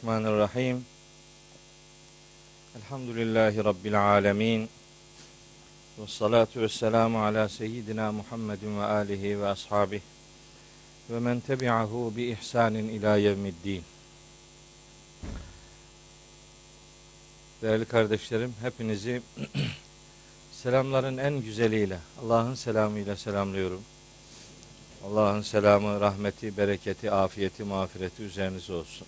Bismillahirrahmanirrahim. Elhamdülillahi Rabbil alemin. Ve salatu ve selamu ala seyyidina Muhammedin ve alihi ve ashabihi ve men tebi'ahu bi ihsanin ila yevmiddin. Değerli kardeşlerim, hepinizi selamların en güzeliyle, Allah'ın selamıyla selamlıyorum. Allah'ın selamı, rahmeti, bereketi, afiyeti, mağfireti üzerinize olsun.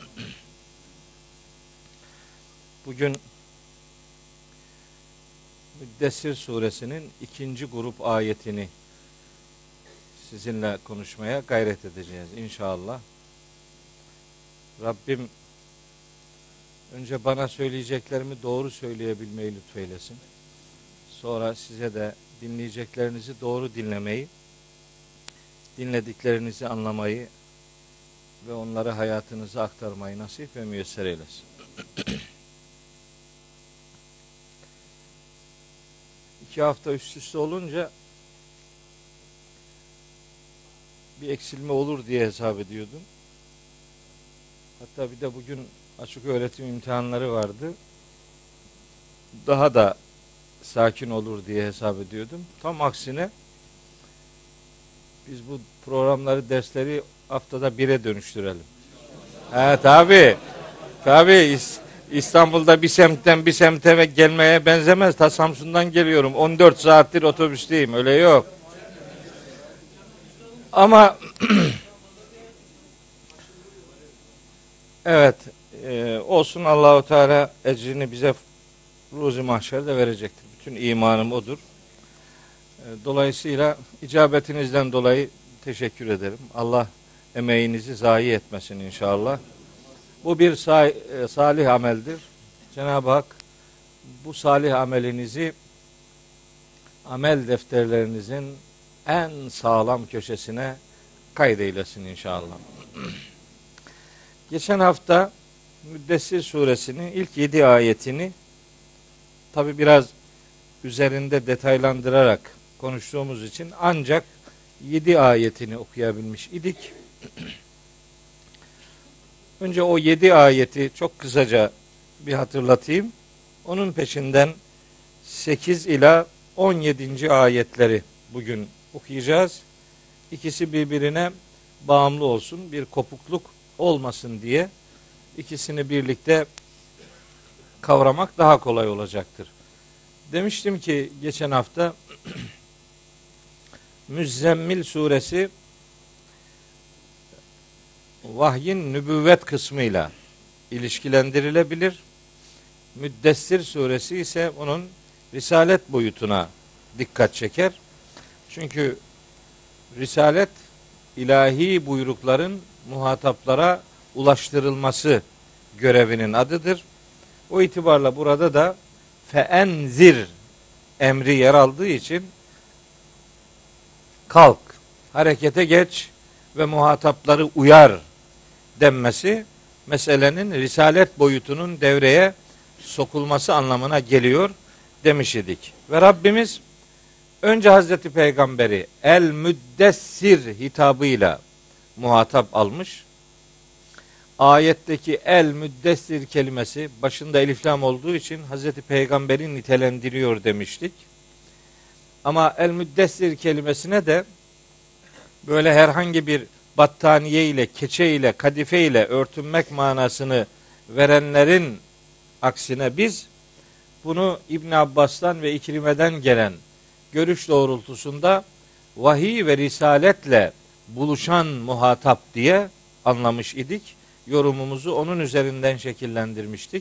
Bugün Müddessir suresinin 2. grup ayetini sizinle konuşmaya gayret edeceğiz inşallah. Rabbim önce bana söyleyeceklerimi doğru söyleyebilmeyi lütfeylesin. Sonra size de dinleyeceklerinizi doğru dinlemeyi, dinlediklerinizi anlamayı ve onları hayatınıza aktarmayı nasip ve müyesser eylesin. İki hafta üst üste olunca bir eksilme olur diye hesap ediyordum. Hatta bir de bugün açık öğretim imtihanları vardı. Daha da sakin olur diye hesap ediyordum. Tam aksine biz bu programları, dersleri haftada 1'e dönüştürelim. Tabii. İstanbul'da bir semtten bir semte gelmeye benzemez. Ta Samsun'dan geliyorum. 14 saattir otobüsteyim. Öyle yok. Ama evet, olsun, Allahu Teala ecrini bize ruzi mahşerde verecektir. Bütün imanım odur. Dolayısıyla icabetinizden dolayı teşekkür ederim. Allah emeğinizi zayi etmesin inşallah. Bu bir salih ameldir. Cenab-ı Hak bu salih amelinizi amel defterlerinizin en sağlam köşesine kaydeylesin inşallah. Geçen hafta Müddessir suresinin ilk 7 ayetini tabi biraz üzerinde detaylandırarak konuştuğumuz için ancak 7 ayetini okuyabilmiş idik. Önce o 7 ayeti çok kısaca bir hatırlatayım. Onun peşinden 8 ila 17. ayetleri bugün okuyacağız. İkisi birbirine bağımlı olsun, bir kopukluk olmasın diye ikisini birlikte kavramak daha kolay olacaktır. Demiştim ki geçen hafta Müzzemmil suresi vahyin nübüvvet kısmıyla ilişkilendirilebilir. Müddessir suresi ise onun risalet boyutuna dikkat çeker. Çünkü risalet ilahi buyrukların muhataplara ulaştırılması görevinin adıdır. O itibarla burada da feenzir emri yer aldığı için kalk, harekete geç ve muhatapları uyar denmesi meselenin risalet boyutunun devreye sokulması anlamına geliyor demiş idik. Ve Rabbimiz önce Hazreti Peygamberi el müddessir hitabıyla muhatap almış. Ayetteki el müddessir kelimesi başında elif lam olduğu için Hazreti Peygamber'i nitelendiriyor demiştik. Ama el müddessir kelimesine de böyle herhangi bir battaniye ile, keçe ile, kadife ile örtünmek manasını verenlerin aksine biz bunu İbn Abbas'tan ve İkrime'den gelen görüş doğrultusunda vahiy ve risaletle buluşan muhatap diye anlamış idik. Yorumumuzu onun üzerinden şekillendirmiştik.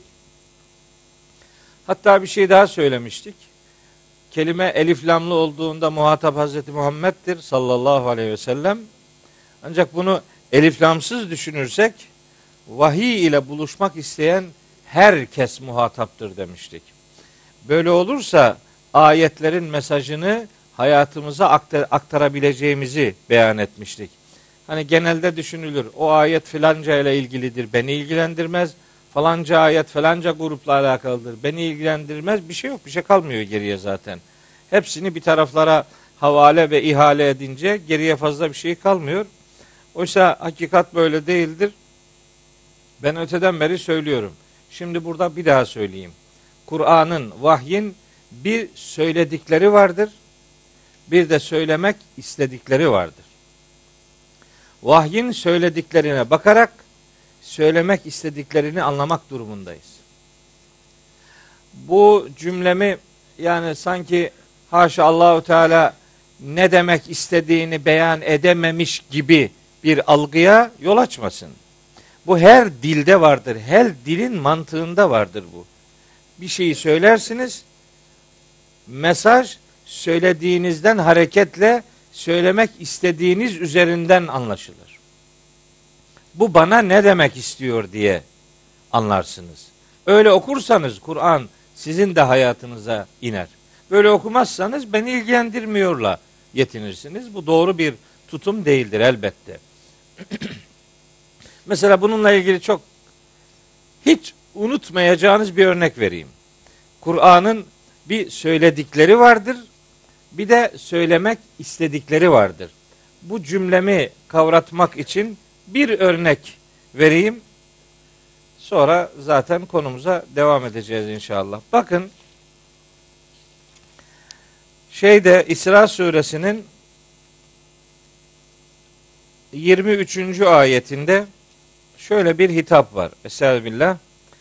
Hatta bir şey daha söylemiştik. Kelime elif lamlı olduğunda muhatap Hazreti Muhammed'dir sallallahu aleyhi ve sellem. Ancak bunu elif lamsız düşünürsek vahiy ile buluşmak isteyen herkes muhataptır demiştik. Böyle olursa ayetlerin mesajını hayatımıza aktarabileceğimizi beyan etmiştik. Hani genelde düşünülür, o ayet filanca ile ilgilidir, beni ilgilendirmez. Falanca ayet falanca grupla alakalıdır, beni ilgilendirmez. Bir şey yok, bir şey kalmıyor geriye zaten. Hepsini bir taraflara havale ve ihale edince geriye fazla bir şey kalmıyor. Oysa hakikat böyle değildir. Ben öteden beri söylüyorum. Şimdi burada bir daha söyleyeyim. Kur'an'ın, vahyin bir söyledikleri vardır, bir de söylemek istedikleri vardır. Vahyin söylediklerine bakarak söylemek istediklerini anlamak durumundayız. Bu cümlemi yani sanki haşa Allahu Teala ne demek istediğini beyan edememiş gibi bir algıya yol açmasın. Bu her dilde vardır. Her dilin mantığında vardır bu. Bir şeyi söylersiniz, mesaj söylediğinizden hareketle söylemek istediğiniz üzerinden anlaşılır. Bu bana ne demek istiyor diye anlarsınız. Öyle okursanız Kur'an sizin de hayatınıza iner. Böyle okumazsanız beni ilgilendirmiyorla yetinirsiniz. Bu doğru bir tutum değildir elbette. Mesela bununla ilgili çok hiç unutmayacağınız bir örnek vereyim. Kur'an'ın bir söyledikleri vardır, bir de söylemek istedikleri vardır. Bu cümlemi kavratmak için bir örnek vereyim. Sonra zaten konumuza devam edeceğiz inşallah. Bakın İsra suresinin 23. ayetinde şöyle bir hitap var. Estağfirullah.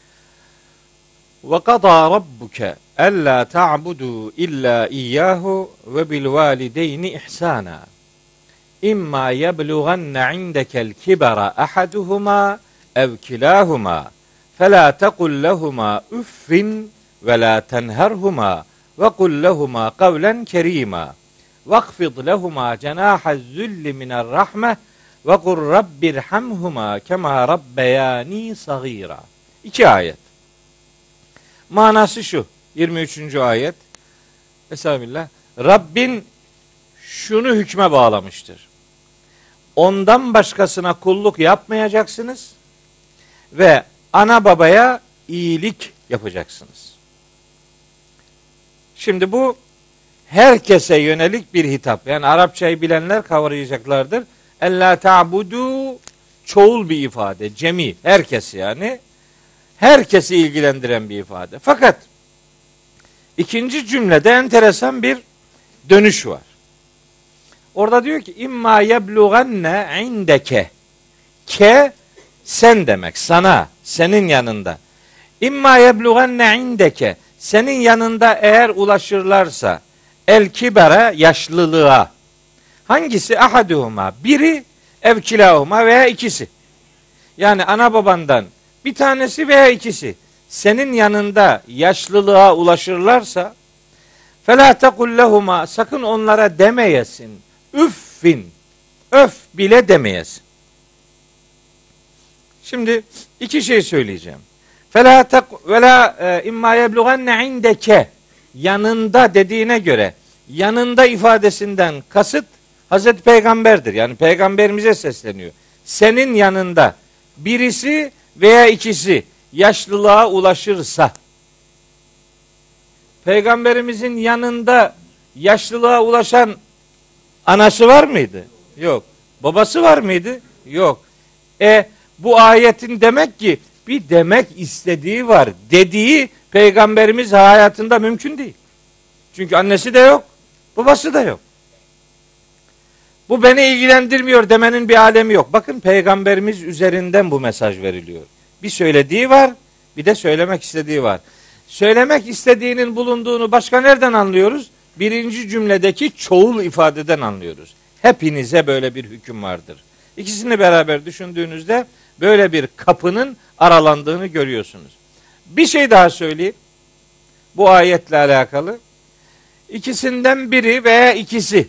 Ve qada rabbuke alla ta'budu illa iyyahu ve bil valideyni ihsana. İmma yeblughanne indekel kibara ahaduhuma ev kilahuma fela tekul lehuma uffin ve la tenherhuma ve kul lehuma kavlen kerima vakfid lehuma cenaha zulli minel rahme ve kur rabbirhamhuma kema rabbeyani sagira. 2 ayet. Manası şu. 23. ayet. Estağfirullah. Rabbin şunu hükme bağlamıştır. Ondan başkasına kulluk yapmayacaksınız ve ana babaya iyilik yapacaksınız. Şimdi bu herkese yönelik bir hitap. Yani Arapçayı bilenler kavrayacaklardır. Ella ta'budu çoğul bir ifade. Cemi. Herkes yani. Herkesi ilgilendiren bir ifade. Fakat ikinci cümlede enteresan bir dönüş var. Orada diyor ki imma yeblughanne indeke. Ke sen demek. Sana. Senin yanında. İmma yeblughanne indeke. Senin yanında eğer ulaşırlarsa el kibere yaşlılığa. Hangisi? Ahaduhuma. Biri ev kilahuma veya ikisi. Yani ana babandan bir tanesi veya ikisi senin yanında yaşlılığa ulaşırlarsa felâ tekul lehuma sakın onlara demeyesin. Üffin. Öf bile demeyesin. Şimdi iki şey söyleyeceğim. Felâ velâ immâ yeblughanne indeke yanında dediğine göre yanında ifadesinden kasıt Hazreti Peygamber'dir. Yani Peygamberimize sesleniyor. Senin yanında birisi veya ikisi yaşlılığa ulaşırsa Peygamberimizin yanında yaşlılığa ulaşan anası var mıydı? Yok. Babası var mıydı? Yok. Bu ayetin demek ki bir demek istediği var. Dediği Peygamberimiz hayatında mümkün değil. Çünkü annesi de yok, babası da yok. Bu beni ilgilendirmiyor demenin bir alemi yok. Bakın Peygamberimiz üzerinden bu mesaj veriliyor. Bir söylediği var, bir de söylemek istediği var. Söylemek istediğinin bulunduğunu başka nereden anlıyoruz? Birinci cümledeki çoğul ifadeden anlıyoruz. Hepinize böyle bir hüküm vardır. İkisini beraber düşündüğünüzde böyle bir kapının aralandığını görüyorsunuz. Bir şey daha söyleyeyim. Bu ayetle alakalı. İkisinden biri veya ikisi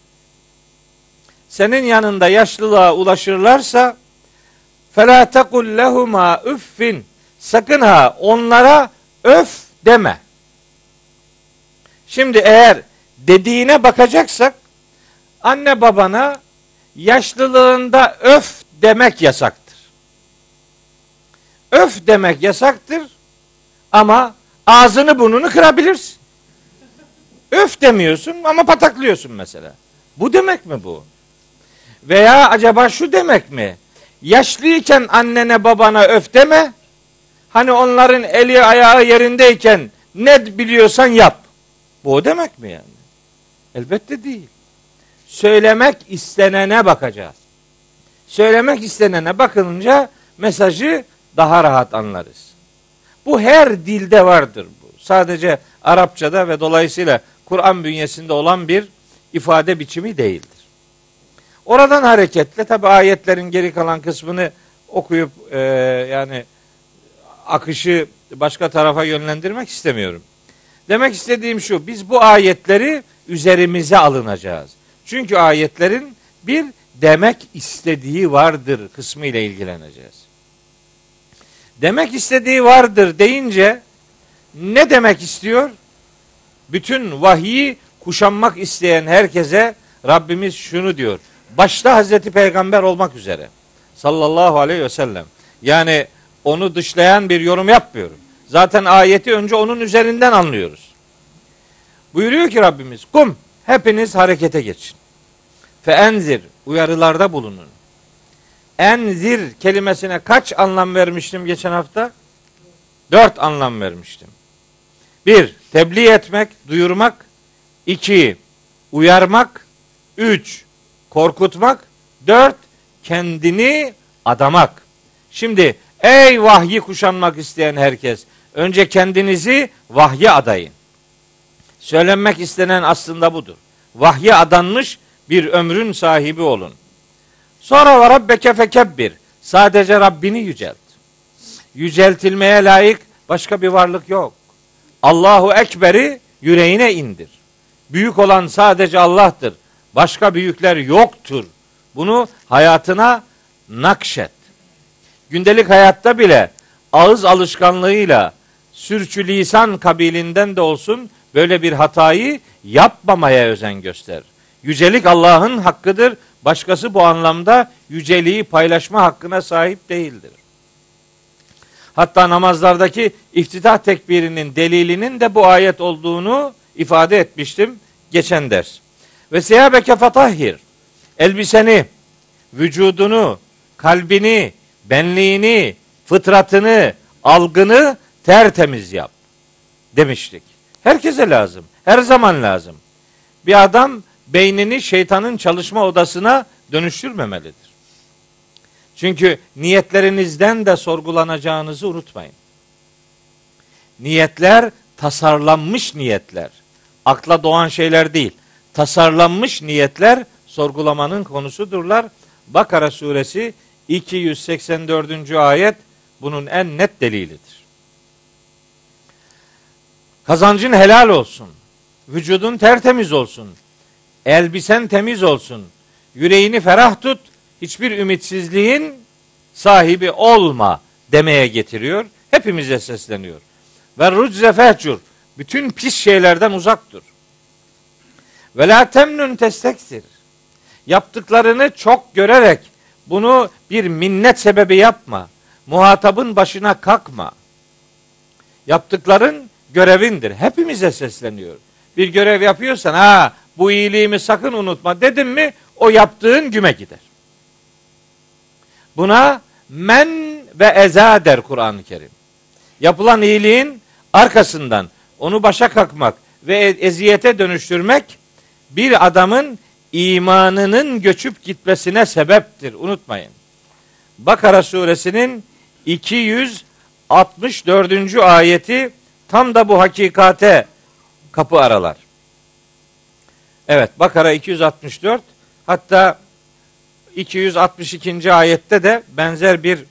senin yanında yaşlılığa ulaşırlarsa فَلَا تَقُلْ لَهُمَا üffin sakın ha onlara öf deme. Şimdi eğer dediğine bakacaksak anne babana yaşlılığında öf demek yasaktır. Öf demek yasaktır ama ağzını burnunu kırabilirsin. Öf demiyorsun ama pataklıyorsun mesela. Bu demek mi bu? Veya acaba şu demek mi? yaşlıyken annene babana öf deme. Hani onların eli ayağı yerindeyken ne biliyorsan yap. Bu o demek mi yani? Elbette değil. Söylemek istenene bakacağız. Söylemek istenene bakınca mesajı daha rahat anlarız. Bu her dilde vardır bu. Sadece Arapçada ve dolayısıyla Kur'an bünyesinde olan bir ifade biçimi değildir. Oradan hareketle tabi ayetlerin geri kalan kısmını okuyup yani akışı başka tarafa yönlendirmek istemiyorum. Demek istediğim şu, biz bu ayetleri üzerimize alınacağız. Çünkü ayetlerin bir demek istediği vardır kısmı ile ilgileneceğiz. Demek istediği vardır deyince ne demek istiyor? Bütün vahyi kuşanmak isteyen herkese Rabbimiz şunu diyor. Başta Hazreti Peygamber olmak üzere sallallahu aleyhi ve sellem. Yani onu dışlayan bir yorum yapmıyorum. Zaten ayeti önce onun üzerinden anlıyoruz. Buyuruyor ki Rabbimiz, kum, hepiniz harekete geçin. Fe enzir, uyarılarda bulunun. Enzir kelimesine kaç anlam vermiştim geçen hafta? 4 anlam vermiştim. 1. Tebliğ etmek, duyurmak. 2. Uyarmak. 3. Korkutmak. 4. Kendini adamak. Şimdi ey vahyi kuşanmak isteyen herkes, önce kendinizi vahye adayın. Söylenmek istenen aslında budur. Vahye adanmış bir ömrün sahibi olun. Sonra ve rabbeke fekebbir. Sadece Rabbini yücelt. Yüceltilmeye layık başka bir varlık yok. Allahu Ekber'i yüreğine indir. Büyük olan sadece Allah'tır. Başka büyükler yoktur. Bunu hayatına nakşet. Gündelik hayatta bile ağız alışkanlığıyla sürçülisan kabilinden de olsun böyle bir hatayı yapmamaya özen göster. Yücelik Allah'ın hakkıdır. Başkası bu anlamda yüceliği paylaşma hakkına sahip değildir. Hatta namazlardaki iftitah tekbirinin delilinin de bu ayet olduğunu ifade etmiştim geçen ders. Ve siyabeke fatahhir. Elbiseni, vücudunu, kalbini, benliğini, fıtratını, algını tertemiz yap demiştik. Herkese lazım. Her zaman lazım. Bir adam beynini şeytanın çalışma odasına dönüştürmemelidir. Çünkü niyetlerinizden de sorgulanacağınızı unutmayın. Niyetler tasarlanmış niyetler. Akla doğan şeyler değil. Tasarlanmış niyetler sorgulamanın konusudurlar. Bakara suresi 284. ayet bunun en net delilidir. Kazancın helal olsun. Vücudun tertemiz olsun. Elbisen temiz olsun. Yüreğini ferah tut. Hiçbir ümitsizliğin sahibi olma demeye getiriyor. Hepimize sesleniyor. Ve rucze fehcur. Bütün pis şeylerden uzak dur. Ve la temnun testeksir. Yaptıklarını çok görerek bunu bir minnet sebebi yapma. Muhatabın başına kalkma. Yaptıkların görevindir. Hepimize sesleniyor. Bir görev yapıyorsan bu iyiliğimi sakın unutma dedim mi o yaptığın güme gider. Buna men ve eza der Kur'an-ı Kerim. Yapılan iyiliğin arkasından onu başa kalkmak ve eziyete dönüştürmek bir adamın imanının göçüp gitmesine sebeptir. Unutmayın. Bakara suresinin 264. ayeti tam da bu hakikate kapı aralar. Evet, Bakara 264, hatta 262. ayette de benzer bir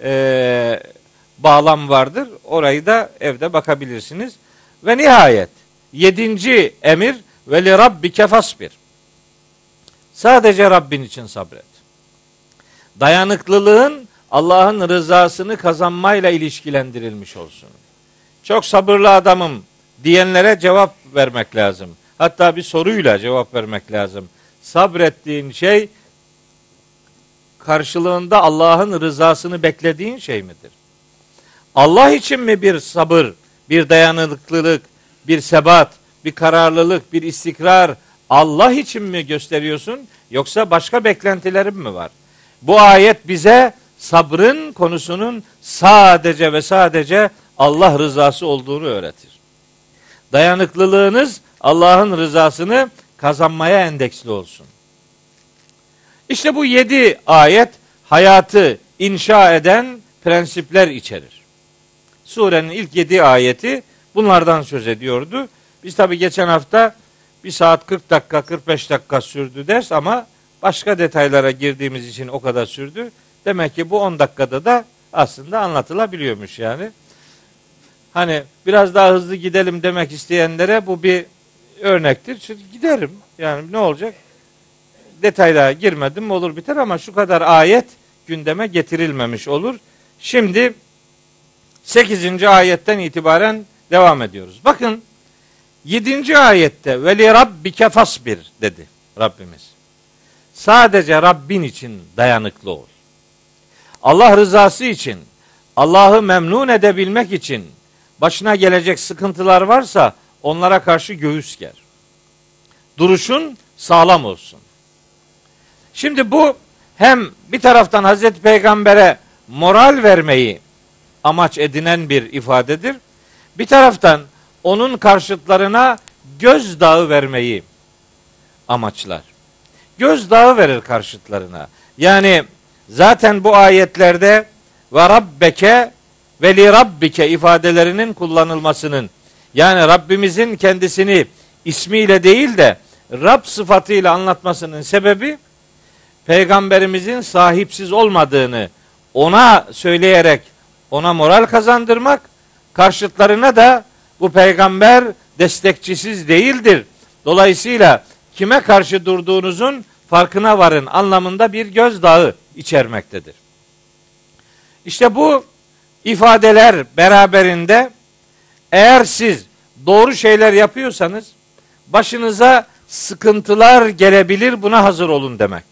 bağlam vardır. Orayı da evde bakabilirsiniz. Ve nihayet 7. emir ve li rabbike fasbir. Sadece Rabbin için sabret. Dayanıklılığın Allah'ın rızasını kazanmayla ilişkilendirilmiş olsun. Çok sabırlı adamım diyenlere cevap vermek lazım. Hatta bir soruyla cevap vermek lazım. Sabrettiğin şey karşılığında Allah'ın rızasını beklediğin şey midir? Allah için mi bir sabır, bir dayanıklılık, bir sebat, bir kararlılık, bir istikrar Allah için mi gösteriyorsun? Yoksa başka beklentilerin mi var? Bu ayet bize sabrın konusunun sadece ve sadece Allah rızası olduğunu öğretir. Dayanıklılığınız Allah'ın rızasını kazanmaya endeksli olsun. İşte bu 7 ayet hayatı inşa eden prensipler içerir. Surenin ilk 7 ayeti bunlardan söz ediyordu. Biz tabi geçen hafta 1 saat 40 dakika 45 dakika sürdü ders ama başka detaylara girdiğimiz için o kadar sürdü. Demek ki bu 10 dakikada da aslında anlatılabiliyormuş yani. Hani biraz daha hızlı gidelim demek isteyenlere bu bir örnektir. Çünkü giderim. Yani ne olacak? Detaylara girmedim olur biter ama şu kadar ayet gündeme getirilmemiş olur. Şimdi 8. ayetten itibaren devam ediyoruz. Bakın 7. ayette ve li rabbike fasbir dedi Rabbimiz. Sadece Rabbin için dayanıklı ol. Allah rızası için, Allah'ı memnun edebilmek için başına gelecek sıkıntılar varsa onlara karşı göğüs ger. Duruşun sağlam olsun. Şimdi bu hem bir taraftan Hazreti Peygamber'e moral vermeyi amaç edinen bir ifadedir. Bir taraftan onun karşıtlarına gözdağı vermeyi amaçlar. Gözdağı verir karşıtlarına. Yani zaten bu ayetlerde ve rabbeke ve li rabbike ifadelerinin kullanılmasının yani Rabbimizin kendisini ismiyle değil de Rab sıfatıyla anlatmasının sebebi Peygamberimizin sahipsiz olmadığını ona söyleyerek ona moral kazandırmak, karşıtlarına da bu peygamber destekçisiz değildir. Dolayısıyla kime karşı durduğunuzun farkına varın anlamında bir gözdağı içermektedir. İşte bu ifadeler beraberinde eğer siz doğru şeyler yapıyorsanız başınıza sıkıntılar gelebilir, buna hazır olun demektir.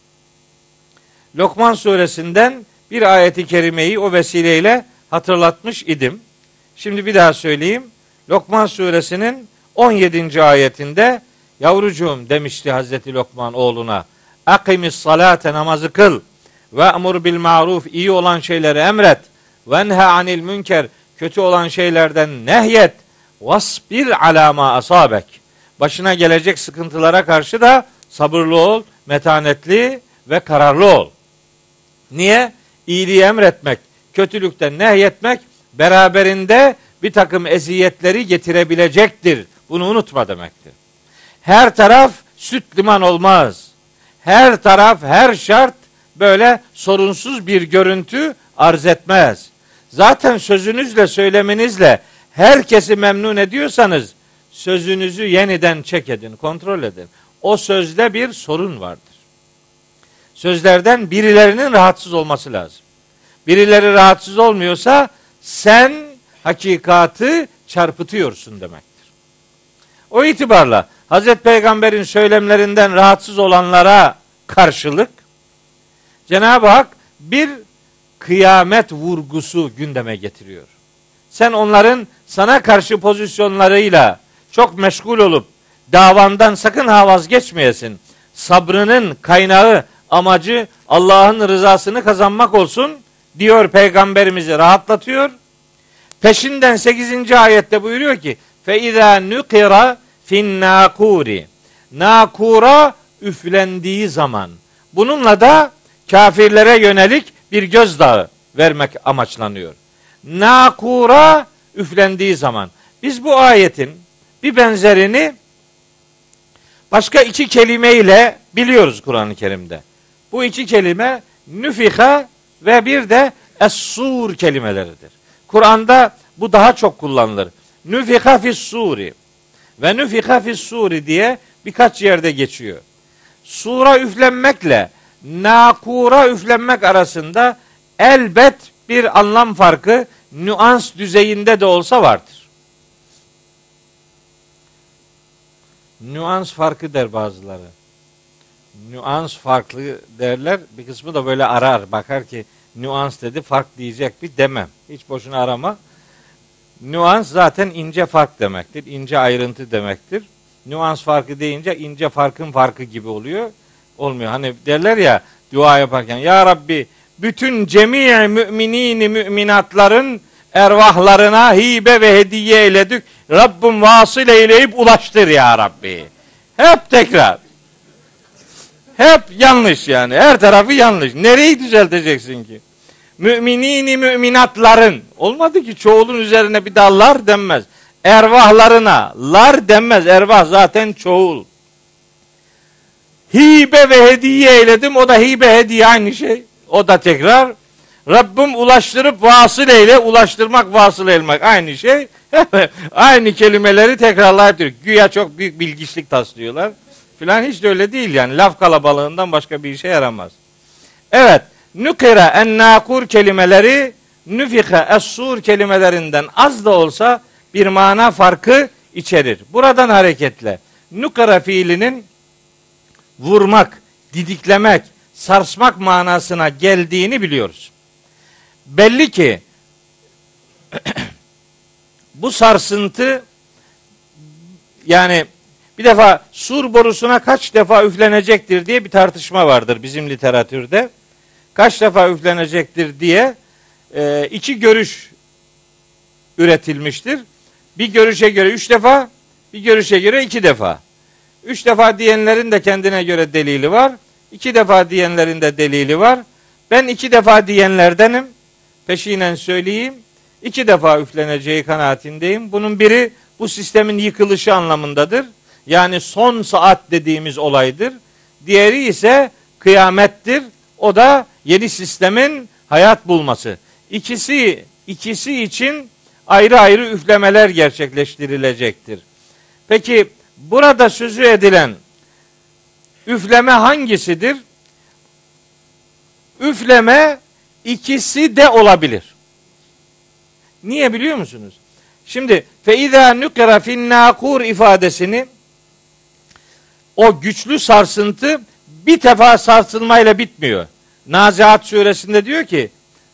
Lokman suresinden bir ayeti kerimeyi o vesileyle hatırlatmış idim. Şimdi bir daha söyleyeyim. Lokman suresinin 17. ayetinde yavrucuğum demişti Hazreti Lokman oğluna. Akimis salate namazı kıl. Ve emur bil maruf iyi olan şeyleri emret. Ve nha anil münker kötü olan şeylerden nehyet. Vasbir ala ma asabek. Başına gelecek sıkıntılara karşı da sabırlı ol, metanetli ve kararlı ol. Niye? İyiliği emretmek, kötülükten nehyetmek beraberinde bir takım eziyetleri getirebilecektir. Bunu unutma demektir. Her taraf süt liman olmaz. Her taraf, her şart böyle sorunsuz bir görüntü arz etmez. Zaten sözünüzle, söyleminizle herkesi memnun ediyorsanız sözünüzü yeniden check edin, kontrol edin. O sözde bir sorun vardır. Sözlerden birilerinin rahatsız olması lazım. Birileri rahatsız olmuyorsa sen hakikatı çarpıtıyorsun demektir. O itibarla Hazreti Peygamber'in söylemlerinden rahatsız olanlara karşılık Cenab-ı Hak bir kıyamet vurgusu gündeme getiriyor. Sen onların sana karşı pozisyonlarıyla çok meşgul olup davandan sakın ha vazgeçmeyesin. Sabrının kaynağı, amacı Allah'ın rızasını kazanmak olsun diyor, peygamberimizi rahatlatıyor. Peşinden 8. ayette buyuruyor ki fe izâ nukira fin nakuri. Nakura üflendiği zaman. Bununla da kafirlere yönelik bir gözdağı vermek amaçlanıyor. Nakura üflendiği zaman. Biz bu ayetin bir benzerini başka 2 kelimeyle biliyoruz Kur'an-ı Kerim'de. Bu 2 kelime nüfiha ve bir de es-sur kelimeleridir. Kur'an'da bu daha çok kullanılır. Nüfiha fis-suri ve nüfiha fis-suri diye birkaç yerde geçiyor. Sura üflenmekle nakura üflenmek arasında elbet bir anlam farkı nüans düzeyinde de olsa vardır. Nüans farkı der bazıları. Nüans farklı derler. Bir kısmı da böyle arar. Bakar ki nüans dedi, fark diyecek bir demem. Hiç boşuna arama. Nüans zaten ince fark demektir. İnce ayrıntı demektir. Nüans farkı deyince ince farkın farkı gibi oluyor. Olmuyor. Hani derler ya dua yaparken ya Rabbi bütün cemi' müminini müminatların ervahlarına hibe ve hediye eyledik. Rabbim vasıl eyleyip ulaştır ya Rabbi. Hep tekrar. Hep yanlış yani. Her tarafı yanlış. Nereyi düzelteceksin ki? Müminini müminatların. Olmadı ki çoğulun üzerine bir daha lar denmez. Ervahlarına lar denmez. Ervah zaten çoğul. Hibe ve hediye eyledim. O da hibe hediye aynı şey. O da tekrar. Rabbim ulaştırıp vasıl eyle. Ulaştırmak, vasıl eylemek aynı şey. Aynı kelimeleri tekrarlayıp duruyor. Güya çok büyük bilgiçlik taslıyorlar. Filan hiç de öyle değil yani. Laf kalabalığından başka bir işe yaramaz. Evet. Nükira en-nakur kelimeleri nüfika es-sur kelimelerinden az da olsa bir mana farkı içerir. Buradan hareketle nükira fiilinin vurmak, didiklemek, sarsmak manasına geldiğini biliyoruz. Belli ki bu sarsıntı yani bir defa sur borusuna kaç defa üflenecektir diye bir tartışma vardır bizim literatürde. Kaç defa üflenecektir diye iki görüş üretilmiştir. Bir görüşe göre 3 defa, bir görüşe göre 2 defa. 3 defa diyenlerin de kendine göre delili var. 2 defa diyenlerin de delili var. Ben 2 defa diyenlerdenim. Peşinen söyleyeyim. 2 defa üfleneceği kanaatindeyim. Bunun biri bu sistemin yıkılışı anlamındadır. Yani son saat dediğimiz olaydır. Diğeri ise kıyamettir. O da yeni sistemin hayat bulması. İkisi için ayrı ayrı üflemeler gerçekleştirilecektir. Peki burada sözü edilen üfleme hangisidir? Üfleme ikisi de olabilir. Niye biliyor musunuz? Şimdi feiza nukra fin nakur ifadesini o güçlü sarsıntı bir defa sarsılmayla bitmiyor. Naziat suresinde diyor ki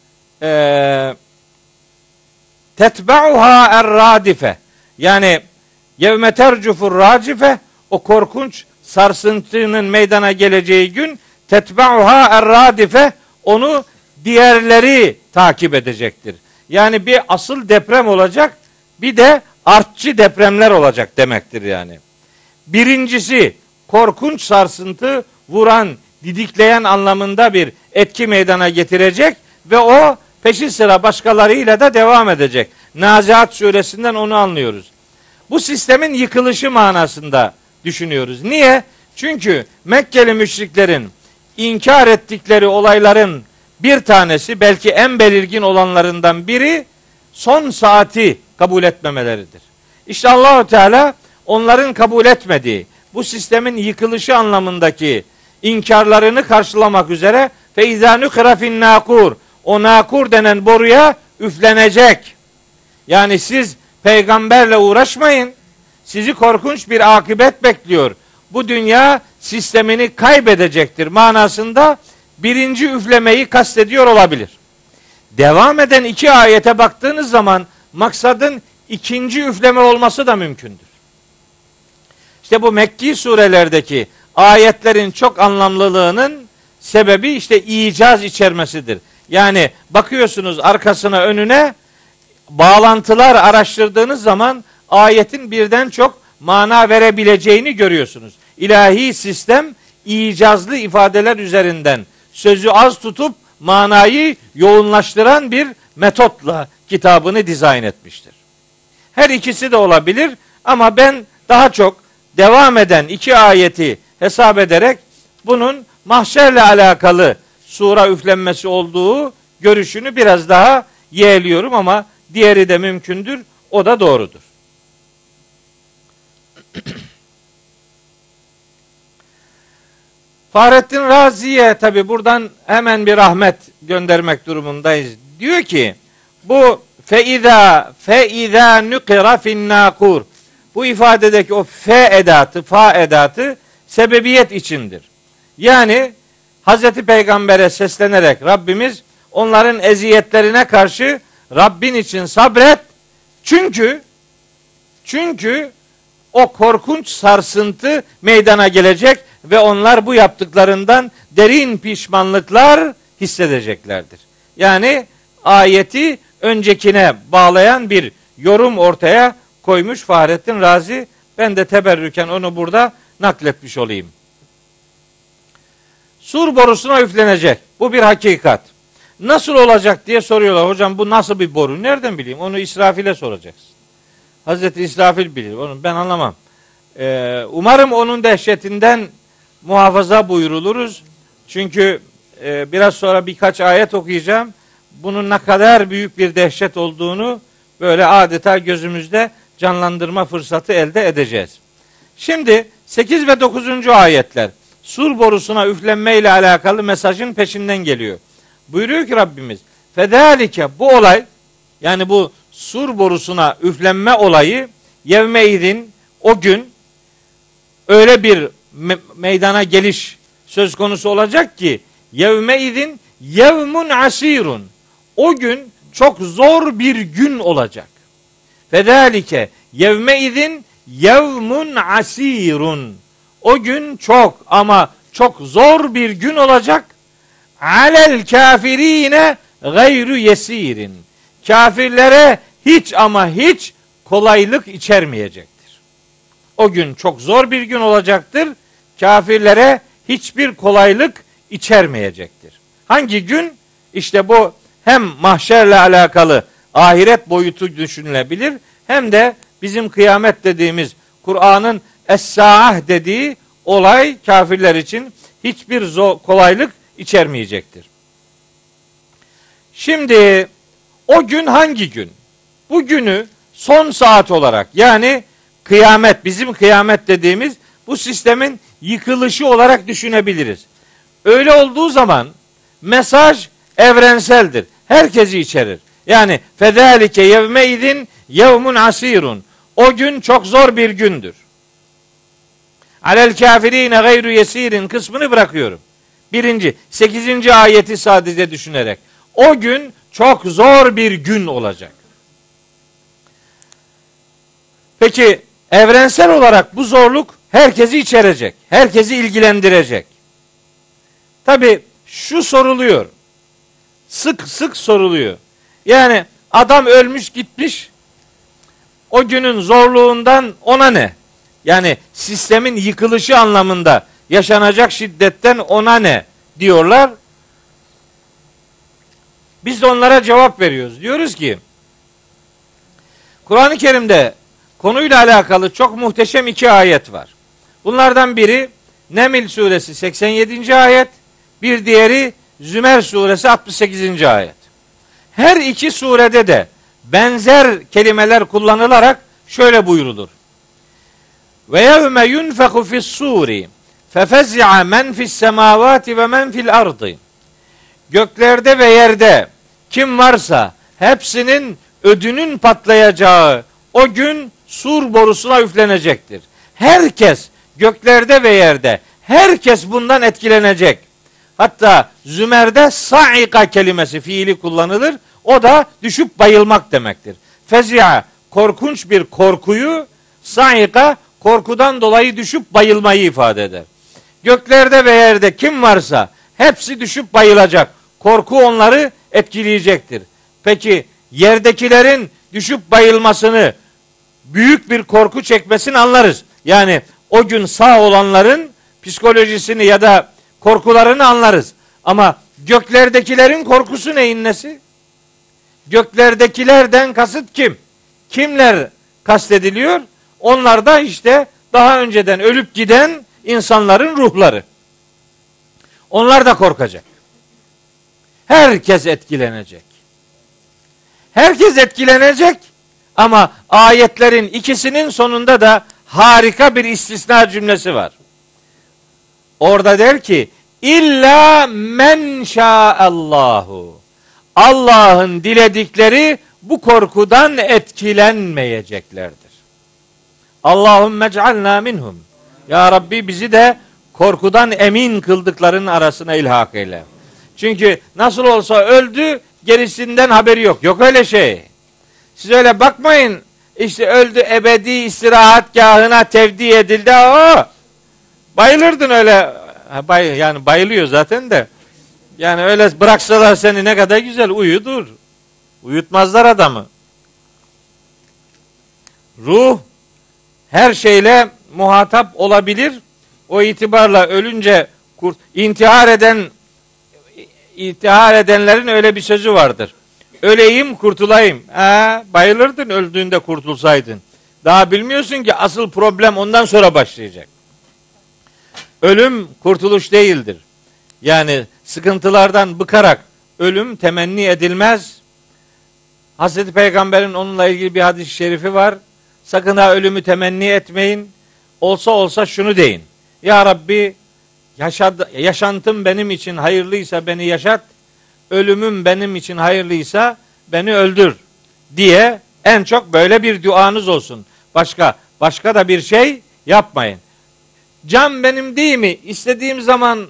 tetba'uha er-radife yani yevme tercufur racife o korkunç sarsıntının meydana geleceği gün tetba'uha er-radife onu diğerleri takip edecektir. Yani bir asıl deprem olacak, bir de artçı depremler olacak demektir yani. Birincisi korkunç sarsıntı vuran, didikleyen anlamında bir etki meydana getirecek ve o peşi sıra başkalarıyla da devam edecek. Naziat suresinden onu anlıyoruz. Bu sistemin yıkılışı manasında düşünüyoruz. Niye? Çünkü Mekkeli müşriklerin inkar ettikleri olayların bir tanesi, belki en belirgin olanlarından biri son saati kabul etmemeleridir. İşte Allahu Teala onların kabul etmediği bu sistemin yıkılışı anlamındaki inkarlarını karşılamak üzere feiza nukra fin nakur o nakur denen boruya üflenecek. Yani siz peygamberle uğraşmayın. Sizi korkunç bir akıbet bekliyor. Bu dünya sistemini kaybedecektir manasında birinci üflemeyi kastediyor olabilir. Devam eden 2 ayete baktığınız zaman maksadın ikinci üfleme olması da mümkündür. İşte bu Mekki surelerdeki ayetlerin çok anlamlılığının sebebi işte icaz içermesidir. Yani bakıyorsunuz arkasına önüne bağlantılar araştırdığınız zaman ayetin birden çok mana verebileceğini görüyorsunuz. İlahi sistem icazlı ifadeler üzerinden sözü az tutup manayı yoğunlaştıran bir metotla kitabını dizayn etmiştir. Her ikisi de olabilir ama ben daha çok devam eden 2 ayeti hesap ederek bunun mahşerle alakalı sura üflenmesi olduğu görüşünü biraz daha yeğliyorum ama diğeri de mümkündür. O da doğrudur. Fahrettin Razi'ye tabi buradan hemen bir rahmet göndermek durumundayız. Diyor ki bu feiza nukira fin nakur bu ifadedeki o fa edatı sebebiyet içindir. Yani Hazreti Peygamber'e seslenerek Rabbimiz onların eziyetlerine karşı Rabbin için sabret. Çünkü o korkunç sarsıntı meydana gelecek ve onlar bu yaptıklarından derin pişmanlıklar hissedeceklerdir. Yani ayeti öncekine bağlayan bir yorum ortaya koymuş Fahrettin Razi. Ben de teberrüken onu burada nakletmiş olayım. Sur borusuna üflenecek. Bu bir hakikat. Nasıl olacak diye soruyorlar. Hocam bu nasıl bir boru? Nereden bileyim? Onu İsrafil'e soracaksın. Hazreti İsrafil bilir. Onu ben anlamam. Umarım onun dehşetinden muhafaza buyuruluruz. Çünkü biraz sonra birkaç ayet okuyacağım. Bunun ne kadar büyük bir dehşet olduğunu böyle adeta gözümüzde canlandırma fırsatı elde edeceğiz. Şimdi 8 ve 9. ayetler sur borusuna üflenme ile alakalı mesajın peşinden geliyor. Buyuruyor ki Rabbimiz, fedalike bu olay, yani bu sur borusuna üflenme olayı, yevmeydin o gün öyle bir meydana geliş söz konusu olacak ki, yevmeydin yevmun asirun, o gün çok zor bir gün olacak. Fedalike yevmeydin yevmun asirun, o gün çok ama çok zor bir gün olacak. Alel kafirine gayru yesirin, kafirlere hiç ama hiç kolaylık içermeyecektir. O gün çok zor bir gün olacaktır. Kafirlere hiçbir kolaylık içermeyecektir. Hangi gün? İşte bu hem mahşerle alakalı ahiret boyutu düşünülebilir, hem de bizim kıyamet dediğimiz, Kur'an'ın Es-Sa'ah dediği olay kafirler için hiçbir kolaylık içermeyecektir. Şimdi o gün hangi gün? Bu günü son saat olarak, yani kıyamet, bizim kıyamet dediğimiz bu sistemin yıkılışı olarak düşünebiliriz. Öyle olduğu zaman mesaj evrenseldir. Herkesi içerir. Yani fedalike yevmeydin yevmun asirun. O gün çok zor bir gündür. Alel kafirine gayru yesirin kısmını bırakıyorum. 8. ayeti sadece düşünerek. O gün çok zor bir gün olacak. Peki evrensel olarak bu zorluk herkesi içerecek. Herkesi ilgilendirecek. Tabi şu soruluyor. Sık sık soruluyor. Yani adam ölmüş gitmiş. O günün zorluğundan ona ne? Yani sistemin yıkılışı anlamında yaşanacak şiddetten ona ne diyorlar. Biz de onlara cevap veriyoruz. Diyoruz ki Kur'an-ı Kerim'de konuyla alakalı çok muhteşem 2 ayet var. Bunlardan biri Neml suresi 87. ayet, bir diğeri Zümer suresi 68. ayet. Her iki surede de benzer kelimeler kullanılarak şöyle buyurulur. Ve yevme yunfeku fi's-suri fefez'a men fi's-semavati ve men fi'l-ardı. Göklerde ve yerde kim varsa hepsinin ödünün patlayacağı o gün sur borusuna üflenecektir. Herkes, göklerde ve yerde herkes bundan etkilenecek. Hatta Zümer'de sa'ika kelimesi, fiili kullanılır. O da düşüp bayılmak demektir. Fezi'a korkunç bir korkuyu, sa'ika korkudan dolayı düşüp bayılmayı ifade eder. Göklerde ve yerde kim varsa hepsi düşüp bayılacak. Korku onları etkileyecektir. Peki yerdekilerin düşüp bayılmasını, büyük bir korku çekmesini anlarız. Yani o gün sağ olanların psikolojisini ya da korkularını anlarız. Ama göklerdekilerin korkusu neyin nesi? Göklerdekilerden kasıt kim? Kimler kastediliyor? Onlar da işte daha önceden ölüp giden insanların ruhları. Onlar da korkacak. Herkes etkilenecek. Herkes etkilenecek ama ayetlerin ikisinin sonunda da harika bir istisna cümlesi var. Orada der ki İlla men şa'allahu. Allah'ın diledikleri bu korkudan etkilenmeyeceklerdir. Allahümme cealna minhum. Ya Rabbi bizi de korkudan emin kıldıklarının arasına ilhak eyle. Çünkü nasıl olsa öldü, gerisinden haberi yok. Yok öyle şey. Siz öyle bakmayın. İşte öldü, ebedi istirahatgahına tevdi edildi. Bayılırdın öyle. Yani bayılıyor zaten de. Yani öyle bıraksalar seni ne kadar güzel uyudur. Uyutmazlar adamı. Ruh her şeyle muhatap olabilir. O itibarla ölünce intihar edenlerin öyle bir sözü vardır. Öleyim kurtulayım. Bayılırdın öldüğünde kurtulsaydın. Daha bilmiyorsun ki asıl problem ondan sonra başlayacak. Ölüm kurtuluş değildir. Yani sıkıntılardan bıkarak ölüm temenni edilmez. Hazreti Peygamber'in onunla ilgili bir hadis-i şerifi var. Sakın ha ölümü temenni etmeyin. Olsa olsa şunu deyin. Ya Rabbi, yaşantım benim için hayırlıysa beni yaşat. Ölümüm benim için hayırlıysa beni öldür diye en çok böyle bir duanız olsun. Başka da bir şey yapmayın. Can benim değil mi? İstediğim zaman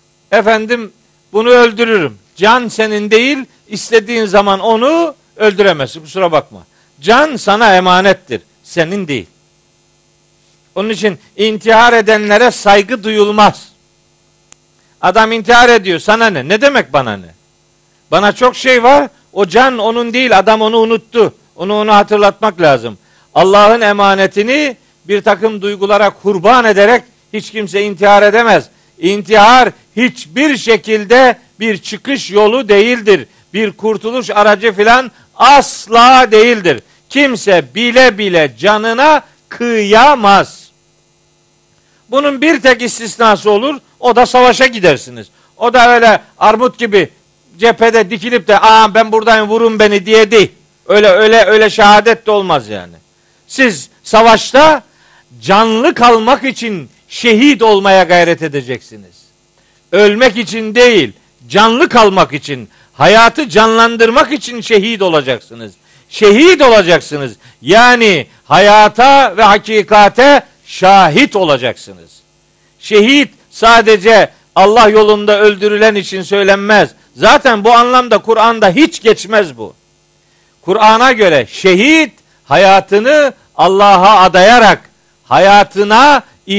bunu öldürürüm. Can senin değil, istediğin zaman onu öldüremezsin. Kusura bakma. Can sana emanettir. Senin değil. Onun için intihar edenlere saygı duyulmaz. Adam intihar ediyor. Sana ne? Ne demek bana ne? Bana çok şey var. O can onun değil. Adam onu unuttu. Onu hatırlatmak lazım. Allah'ın emanetini bir takım duygulara kurban ederek hiç kimse intihar edemez. İntihar hiçbir şekilde bir çıkış yolu değildir. Bir kurtuluş aracı filan asla değildir. Kimse bile bile canına kıyamaz. Bunun bir tek istisnası olur. O da savaşa gidersiniz. O da öyle armut gibi cephede dikilip de ben buradayım vurun beni diye değil. Öyle şehadet de olmaz yani. Siz savaşta canlı kalmak için şehit olmaya gayret edeceksiniz. Ölmek için değil, canlı kalmak için, hayatı canlandırmak için şehit olacaksınız. Şehit olacaksınız. Yani hayata ve hakikate şahit olacaksınız. Şehit sadece Allah yolunda öldürülen için söylenmez. Zaten bu anlamda Kur'an'da hiç geçmez bu. Kur'an'a göre şehit hayatını Allah'a adayarak hayatına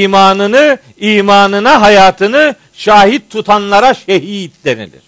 imanına hayatını şahit tutanlara şehit denilir.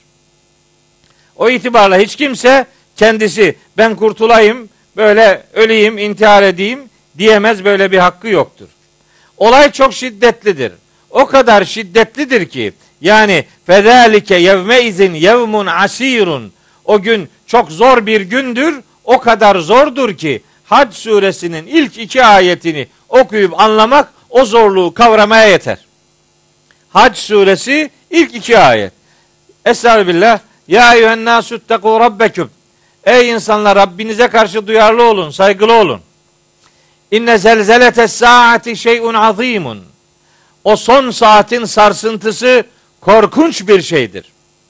O itibarla hiç kimse kendisi ben kurtulayım, böyle öleyim, intihar edeyim diyemez, böyle bir hakkı yoktur. Olay çok şiddetlidir. O kadar şiddetlidir ki yani fezalike yevme izin yevmun asirun. O gün çok zor bir gündür. O kadar zordur ki Hac suresinin ilk 2 ayetini okuyup anlamak o zorluğu kavramaya yeter. Hac suresi ilk 2 ayet. Estağfirullah. Ya eyyühennâsüttekû rabbeküm. Ey insanlar, Rabbinize karşı duyarlı olun, saygılı olun. İnne zelzeletes saati şey'un azîmun. O son saatin sarsıntısı korkunç bir şeydir.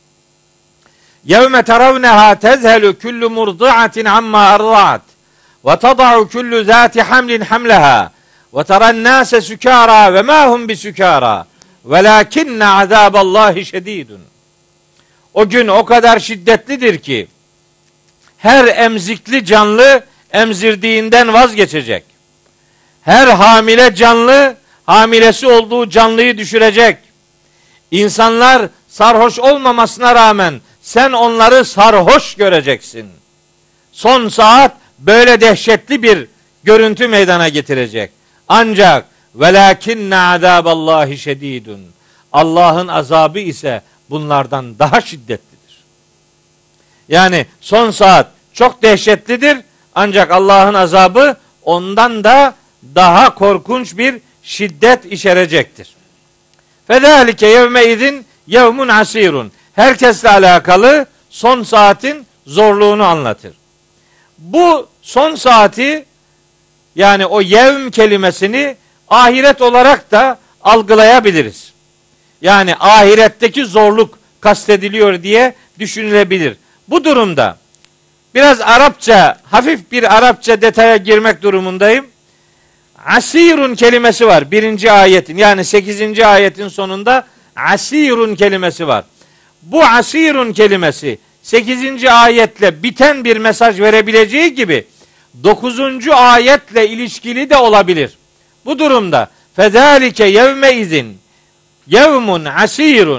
Yevme teravneha tezhelu kullu murdi'atin amma arda'at ve tada'u kullu zati hamlin hamleha ve teren nase sükara ve ma hum bisükara velakinne azaballahi şedidun. O gün o kadar şiddetlidir ki her emzikli canlı emzirdiğinden vazgeçecek. Her hamile canlı hamilesi olduğu canlıyı düşürecek. İnsanlar sarhoş olmamasına rağmen sen onları sarhoş göreceksin. Son saat böyle dehşetli bir görüntü meydana getirecek. Ancak velakinne azaballahi şedidun. Allah'ın azabı ise bunlardan daha şiddetlidir. Yani son saat çok dehşetlidir. Ancak Allah'ın azabı ondan da daha korkunç bir şiddet içerecektir. Fezalike yevme izin yevmun asirun. Herkesle alakalı son saatin zorluğunu anlatır. Bu son saati, yani o yevm kelimesini ahiret olarak da algılayabiliriz. Yani ahiretteki zorluk kastediliyor diye düşünülebilir. Bu durumda biraz hafif bir Arapça detaya girmek durumundayım. Asirun kelimesi var. 1. ayetin, yani 8. ayetin sonunda asirun kelimesi var. Bu asirun kelimesi 8. ayetle biten bir mesaj verebileceği gibi 9. ayetle ilişkili de olabilir. Bu durumda fezalike yevme izin yevmun asirun.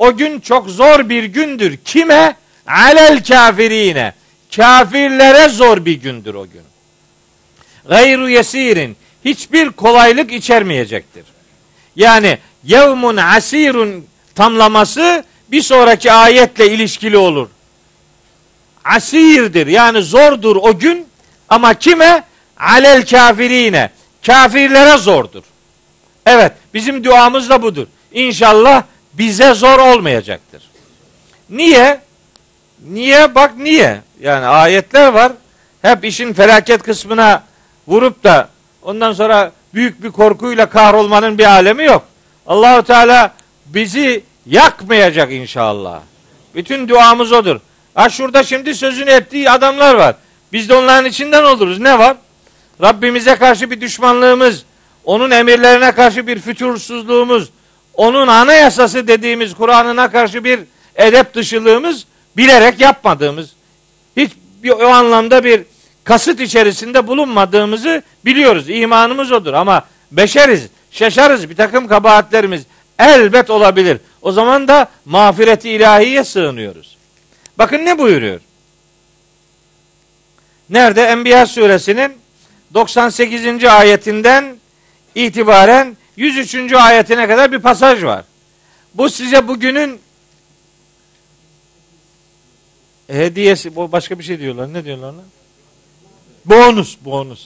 O gün çok zor bir gündür. Kime? Alel kafirine. Kafirlere zor bir gündür o gün. Gayru yesirin. Hiçbir kolaylık içermeyecektir. Yani yevmun asirun tamlaması bir sonraki ayetle ilişkili olur. Asirdir, yani zordur o gün, ama kime? Alel kafirine. Kafirlere zordur. Evet, bizim duamız da budur. İnşallah bize zor olmayacaktır. Niye? Niye? Bak niye? Yani ayetler var. Hep işin felaket kısmına vurup da ondan sonra büyük bir korkuyla kahrolmanın bir alemi yok. Allahu Teala bizi yakmayacak inşallah. Bütün duamız odur. Ha, şurada şimdi sözünü ettiği adamlar var. Biz de onların içinden oluruz. Ne var? Rabbimize karşı bir düşmanlığımız, onun emirlerine karşı bir fütursuzluğumuz, onun anayasası dediğimiz Kur'an'ına karşı bir edep dışılığımız, bilerek yapmadığımız, hiç o anlamda bir kasıt içerisinde bulunmadığımızı biliyoruz. İmanımız odur, ama beşeriz, şaşarız, bir takım kabahatlerimiz elbet olabilir. O zaman da mağfireti ilahiye sığınıyoruz. Bakın ne buyuruyor? Nerede? Enbiya suresinin 98. ayetinden itibaren 103. ayetine kadar bir pasaj var. Bu size bugünün hediyesi, başka bir şey diyorlar. Ne diyorlar lan? Bonus.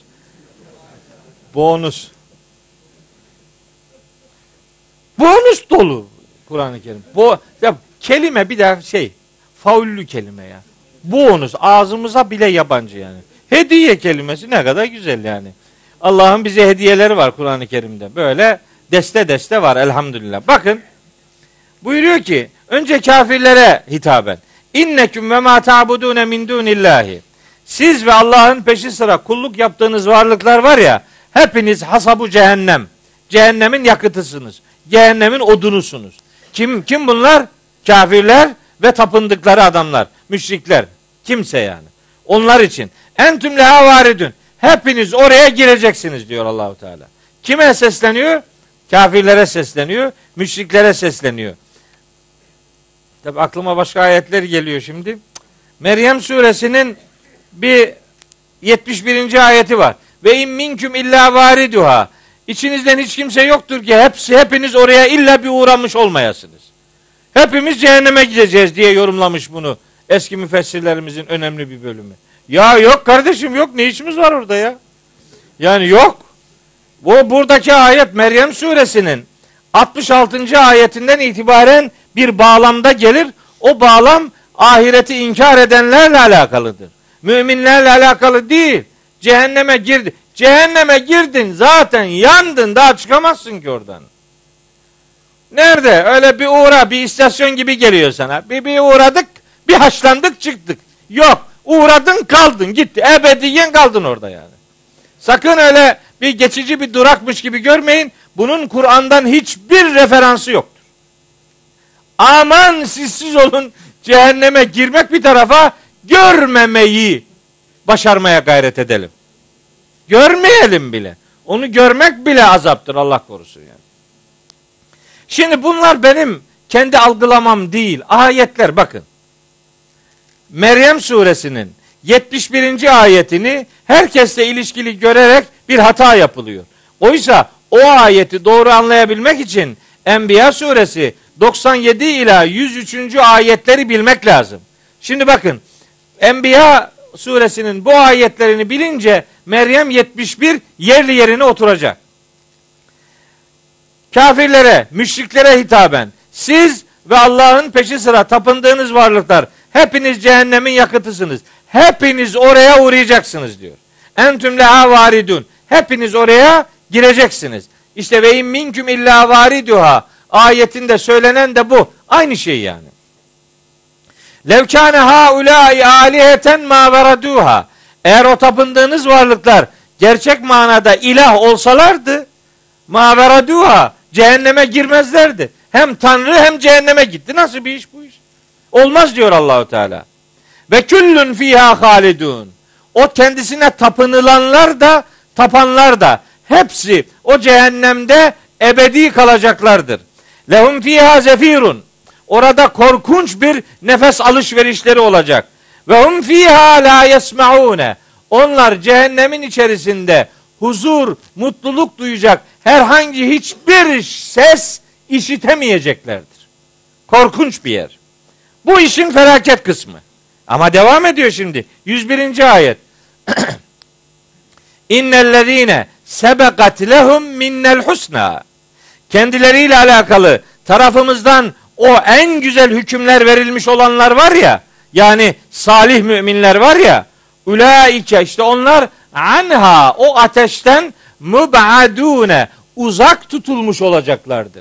Bonus dolu Kur'an-ı Kerim. Ya, kelime bir daha faullü kelime ya. Bonus, ağzımıza bile yabancı yani. Hediye kelimesi ne kadar güzel yani. Allah'ın bize hediyeleri var Kur'an-ı Kerim'de. Böyle deste var elhamdülillah. Bakın buyuruyor ki önce kafirlere hitaben. İnneküm ve ma ta'budune min dunillahi. Siz ve Allah'ın peşi sıra kulluk yaptığınız varlıklar var ya, hepiniz hasabu cehennem. Cehennemin yakıtısınız. Cehennemin odunusunuz. Kim bunlar? Kafirler ve tapındıkları adamlar. Müşrikler. Kimse yani. Onlar için. Entüm leha varidun. Hepiniz oraya gireceksiniz diyor Allahu Teala. Kime sesleniyor? Kafirlere sesleniyor. Müşriklere sesleniyor. Tabi aklıma başka ayetler geliyor şimdi. Meryem suresinin bir 71. ayeti var. Ve in minküm illa variduha. İçinizden hiç kimse yoktur ki hepiniz oraya illa bir uğramış olmayasınız. Hepimiz cehenneme gideceğiz diye yorumlamış bunu eski müfessirlerimizin önemli bir bölümü. Ya yok kardeşim, yok, ne işimiz var orada ya? Yani yok. Bu buradaki ayet Meryem suresinin 66. ayetinden itibaren bir bağlamda gelir. O bağlam ahireti inkar edenlerle alakalıdır. Müminlerle alakalı değil. Cehenneme girdi. Cehenneme girdin, zaten yandın, daha çıkamazsın ki oradan. Nerede? Öyle bir uğra, bir istasyon gibi geliyor sana. Bir uğradık, bir haşlandık, çıktık. Yok. Uğradın, kaldın, gitti. Ebediyen kaldın orada yani. Sakın öyle bir geçici bir durakmış gibi görmeyin. Bunun Kur'an'dan hiçbir referansı yoktur. Aman siz olun, cehenneme girmek bir tarafa, görmemeyi başarmaya gayret edelim. Görmeyelim bile. Onu görmek bile azaptır, Allah korusun yani. Şimdi bunlar benim kendi algılamam değil. Ayetler bakın. Meryem suresinin 71. ayetini herkesle ilişkili görerek bir hata yapılıyor. Oysa o ayeti doğru anlayabilmek için Enbiya suresi 97 ila 103. ayetleri bilmek lazım. Şimdi bakın, Enbiya suresinin bu ayetlerini bilince Meryem 71 yerli yerine oturacak. Kafirlere, müşriklere hitaben, siz ve Allah'ın peşi sıra tapındığınız varlıklar hepiniz cehennemin yakıtısınız. Hepiniz oraya uğrayacaksınız diyor. Entüm leha varidun. Hepiniz oraya gireceksiniz. İşte ve in minküm illa variduha ayetinde söylenen de bu. Aynı şey yani. Lev kâne haulâi âliheten mâ veradûhâ. Eğer o tapındığınız varlıklar gerçek manada ilah olsalardı, mâ veradûhâ, cehenneme girmezlerdi. Hem Tanrı hem cehenneme gitti. Nasıl bir iş bu iş? Olmaz diyor Allahu Teala. Ve küllün fîhâ hâlidûn. O kendisine tapınılanlar da, tapanlar da hepsi o cehennemde ebedi kalacaklardır. Lehum fîhâ zefîrun. Orada korkunç bir nefes alışverişleri olacak. Ve hum fiha la yesmaune. Onlar cehennemin içerisinde huzur, mutluluk duyacak herhangi hiçbir ses işitemeyeceklerdir. Korkunç bir yer. Bu işin felaket kısmı. Ama devam ediyor şimdi. 101. ayet. İnnellezîne sebekat lehum minnel husna. Kendileriyle alakalı tarafımızdan o en güzel hükümler verilmiş olanlar var ya, yani salih müminler var ya, ulaike, işte onlar anha, o ateşten mubadune, uzak tutulmuş olacaklardır.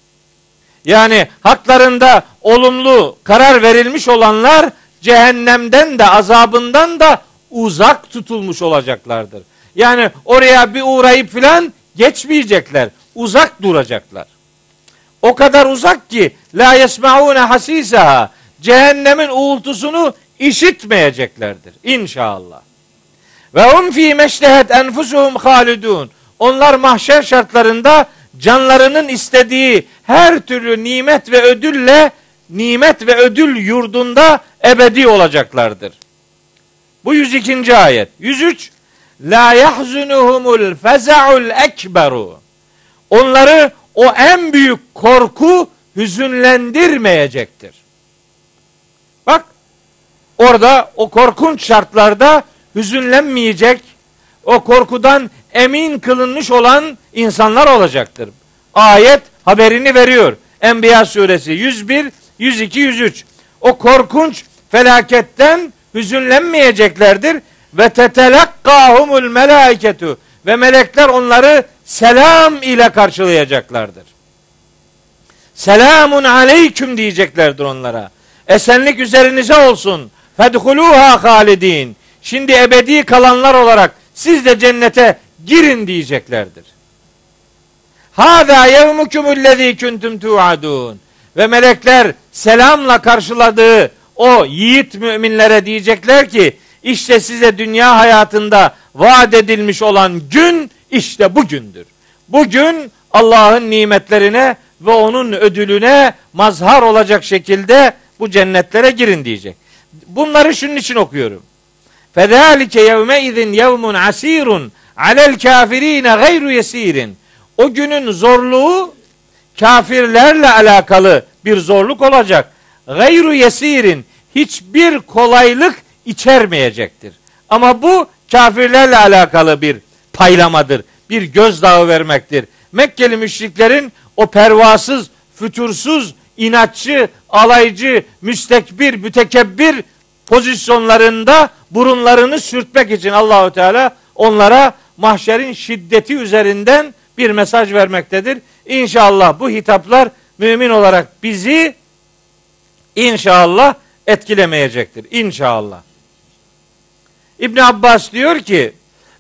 Yani haklarında olumlu karar verilmiş olanlar cehennemden de azabından da uzak tutulmuş olacaklardır. Yani oraya bir uğrayıp filan geçmeyecekler. Uzak duracaklar. O kadar uzak ki la yesmaune hasisaha, cehennemin uğultusunu işitmeyeceklerdir inşallah. Ve hum fi meştehet enfusuhum halidun. Onlar mahşer şartlarında canlarının istediği her türlü nimet ve ödülle, nimet ve ödül yurdunda ebedi olacaklardır. Bu 102. ayet. 103. La yahzunuhumul feza'ul ekberu. Onları o en büyük korku hüzünlendirmeyecektir. Bak, orada o korkunç şartlarda hüzünlenmeyecek, o korkudan emin kılınmış olan insanlar olacaktır. Ayet haberini veriyor. Enbiya suresi 101, 102, 103. O korkunç felaketten hüzünlenmeyeceklerdir. Ve tetelakkahumul melaiketu. Ve melekler onları selam ile karşılayacaklardır. Selamun aleyküm diyeceklerdir onlara. Esenlik üzerinize olsun. Fedhuluha halidin. Şimdi ebedi kalanlar olarak siz de cennete girin diyeceklerdir. Hâzâ yevmukumullezî kuntum tu'adûn. Ve melekler selamla karşıladığı o yiğit müminlere diyecekler ki, işte size dünya hayatında vaat edilmiş olan gün işte bugündür. Bugün Allah'ın nimetlerine ve onun ödülüne mazhar olacak şekilde bu cennetlere girin diyecek. Bunları şunun için okuyorum. فَذَٰلِكَ يَوْمَئِذٍ يَوْمٌ عَس۪يرٌ عَلَى الْكَافِر۪ينَ غَيْرُ يَس۪يرٍ. O günün zorluğu kafirlerle alakalı bir zorluk olacak. Gayru yesirin, hiçbir kolaylık içermeyecektir. Ama bu kafirlerle alakalı bir paylamadır. Bir gözdağı vermektir. Mekkeli müşriklerin o pervasız, fütursuz, inatçı, alaycı, müstekbir, mütekebbir pozisyonlarında burunlarını sürtmek için Allahu Teala onlara mahşerin şiddeti üzerinden bir mesaj vermektedir. İnşallah bu hitaplar mümin olarak bizi inşallah etkilemeyecektir. İnşallah. İbn Abbas diyor ki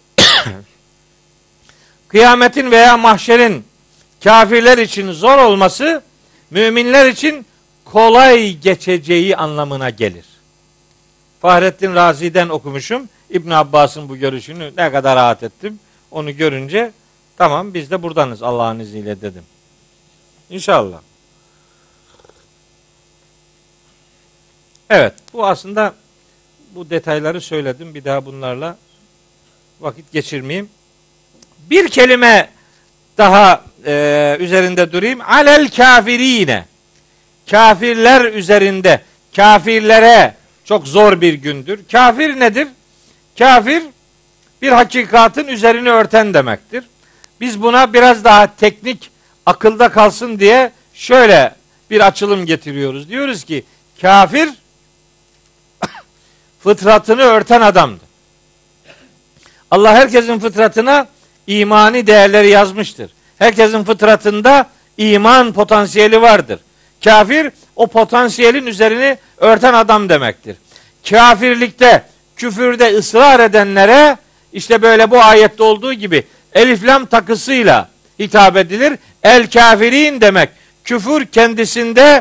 kıyametin veya mahşerin kafirler için zor olması müminler için kolay geçeceği anlamına gelir. Fahrettin Razi'den okumuşum. İbn Abbas'ın bu görüşünü ne kadar rahat ettim. Onu görünce tamam biz de buradanız Allah'ın izniyle dedim. İnşallah. Evet, bu aslında bu detayları söyledim. Bir daha bunlarla vakit geçirmeyeyim. Bir kelime daha üzerinde durayım. Alel kafirine. Kafirler üzerinde. Kafirlere çok zor bir gündür. Kafir nedir? Kafir bir hakikatin üzerini örten demektir. Biz buna biraz daha teknik, akılda kalsın diye şöyle bir açılım getiriyoruz. Diyoruz ki kafir fıtratını örten adamdır. Allah herkesin fıtratına imani değerleri yazmıştır. Herkesin fıtratında iman potansiyeli vardır. Kafir o potansiyelin üzerini örten adam demektir. Kafirlikte, küfürde ısrar edenlere işte böyle bu ayette olduğu gibi elif lam takısıyla hitap edilir. El kafirin demek. Küfür kendisinde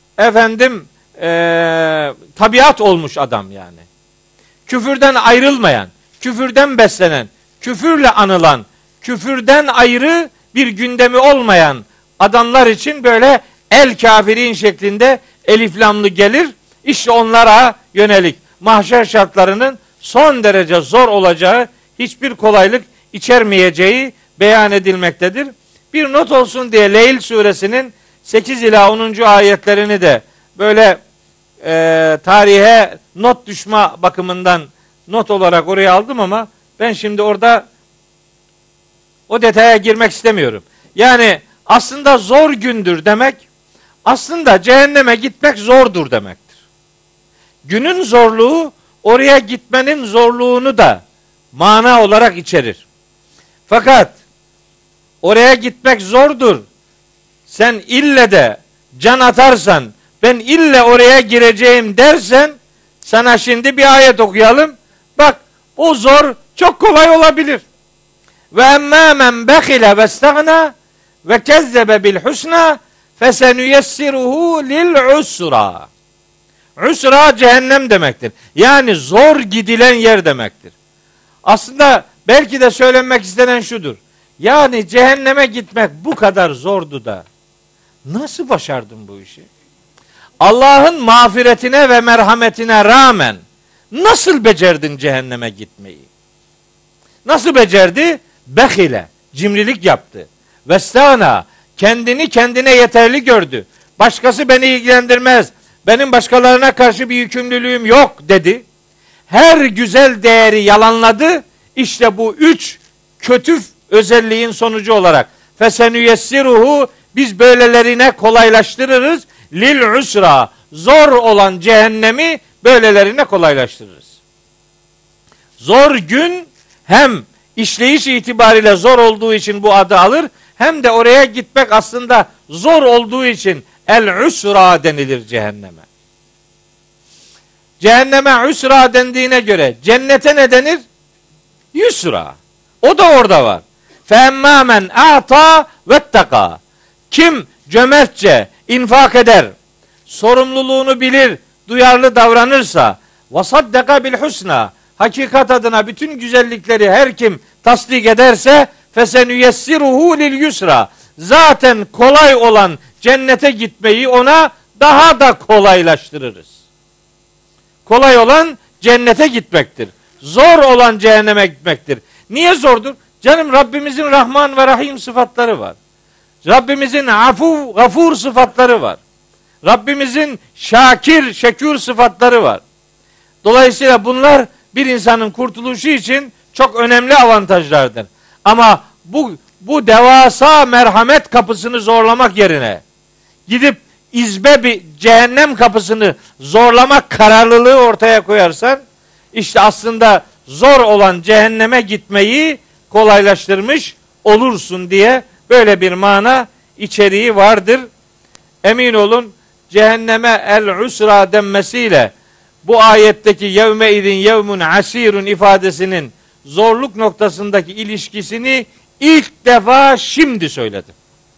tabiat olmuş adam yani. Küfürden ayrılmayan, küfürden beslenen, küfürle anılan, küfürden ayrı bir gündemi olmayan adamlar için böyle El kafirin şeklinde eliflamlı gelir. İşte onlara yönelik mahşer şartlarının son derece zor olacağı, hiçbir kolaylık içermeyeceği beyan edilmektedir. Bir not olsun diye Leyl suresinin 8 ila 10. ayetlerini de böyle tarihe not düşme bakımından not olarak oraya aldım ama ben şimdi orada o detaya girmek istemiyorum. Yani aslında zor gündür demek, aslında cehenneme gitmek zordur demektir. Günün zorluğu oraya gitmenin zorluğunu da mana olarak içerir. Fakat oraya gitmek zordur. Sen ille de can atarsan, ben ille oraya gireceğim dersen, sana şimdi bir ayet okuyalım. Bak, o zor çok kolay olabilir. Ve emmâ men behile ve stagna ve kezzebe bil husna fesenüyessiruhu lil usra. Usra cehennem demektir. Yani zor gidilen yer demektir. Aslında belki de söylenmek istenen şudur. Yani cehenneme gitmek bu kadar zordu da nasıl başardın bu işi? Allah'ın mağfiretine ve merhametine rağmen nasıl becerdin cehenneme gitmeyi? Nasıl becerdi? Behile, cimrilik yaptı. Vestana, kendini kendine yeterli gördü. Başkası beni ilgilendirmez. Benim başkalarına karşı bir yükümlülüğüm yok dedi. Her güzel değeri yalanladı. İşte bu üç kötü özelliğin sonucu olarak fesenüyessiruhu, biz böylelerine kolaylaştırırız. Lil usra, zor olan cehennemi böylelerine kolaylaştırırız. Zor gün hem işleyiş itibariyle zor olduğu için bu adı alır, hem de oraya gitmek aslında zor olduğu için el usra denilir cehenneme. Cehenneme usra dendiğine göre cennete ne denir? Yusra. O da orada var. Femmâ men a'ta vettaka. Kim cömertçe infak eder, sorumluluğunu bilir, duyarlı davranırsa, vasaddaka bil husna, hakikat adına bütün güzellikleri her kim tasdik ederse, fesenüyessiruhu lil yusra, zaten kolay olan cennete gitmeyi ona daha da kolaylaştırırız. Kolay olan cennete gitmektir. Zor olan cehenneme gitmektir. Niye zordur? Canım, Rabbimizin Rahman ve Rahim sıfatları var. Rabbimizin afu, gafur sıfatları var. Rabbimizin şakir, şekür sıfatları var. Dolayısıyla bunlar bir insanın kurtuluşu için çok önemli avantajlardır. Ama bu devasa merhamet kapısını zorlamak yerine gidip izbe bir cehennem kapısını zorlamak kararlılığı ortaya koyarsan, işte aslında zor olan cehenneme gitmeyi kolaylaştırmış olursun diye böyle bir mana içeriği vardır. Emin olun, cehenneme el usra denmesiyle bu ayetteki yevme idin yevmun asirun ifadesinin zorluk noktasındaki ilişkisini ilk defa şimdi söyledim.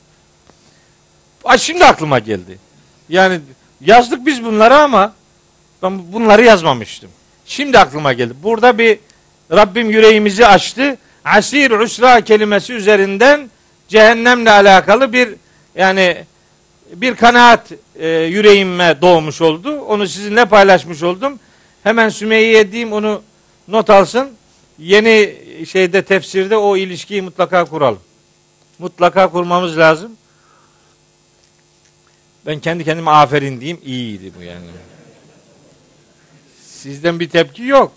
Şimdi aklıma geldi. Yani yazdık biz bunları ama ben bunları yazmamıştım. Şimdi aklıma geldi. Burada bir Rabbim yüreğimizi açtı. Asir usra kelimesi üzerinden cehennemle alakalı bir kanaat yüreğime doğmuş oldu. Onu sizinle paylaşmış oldum. Hemen Sümeyye'ye diyeyim, onu not alsın. Yeni tefsirde o ilişkiyi mutlaka kuralım. Mutlaka kurmamız lazım. Ben kendi kendime aferin diyeyim, iyiydi bu yani. Sizden bir tepki yok.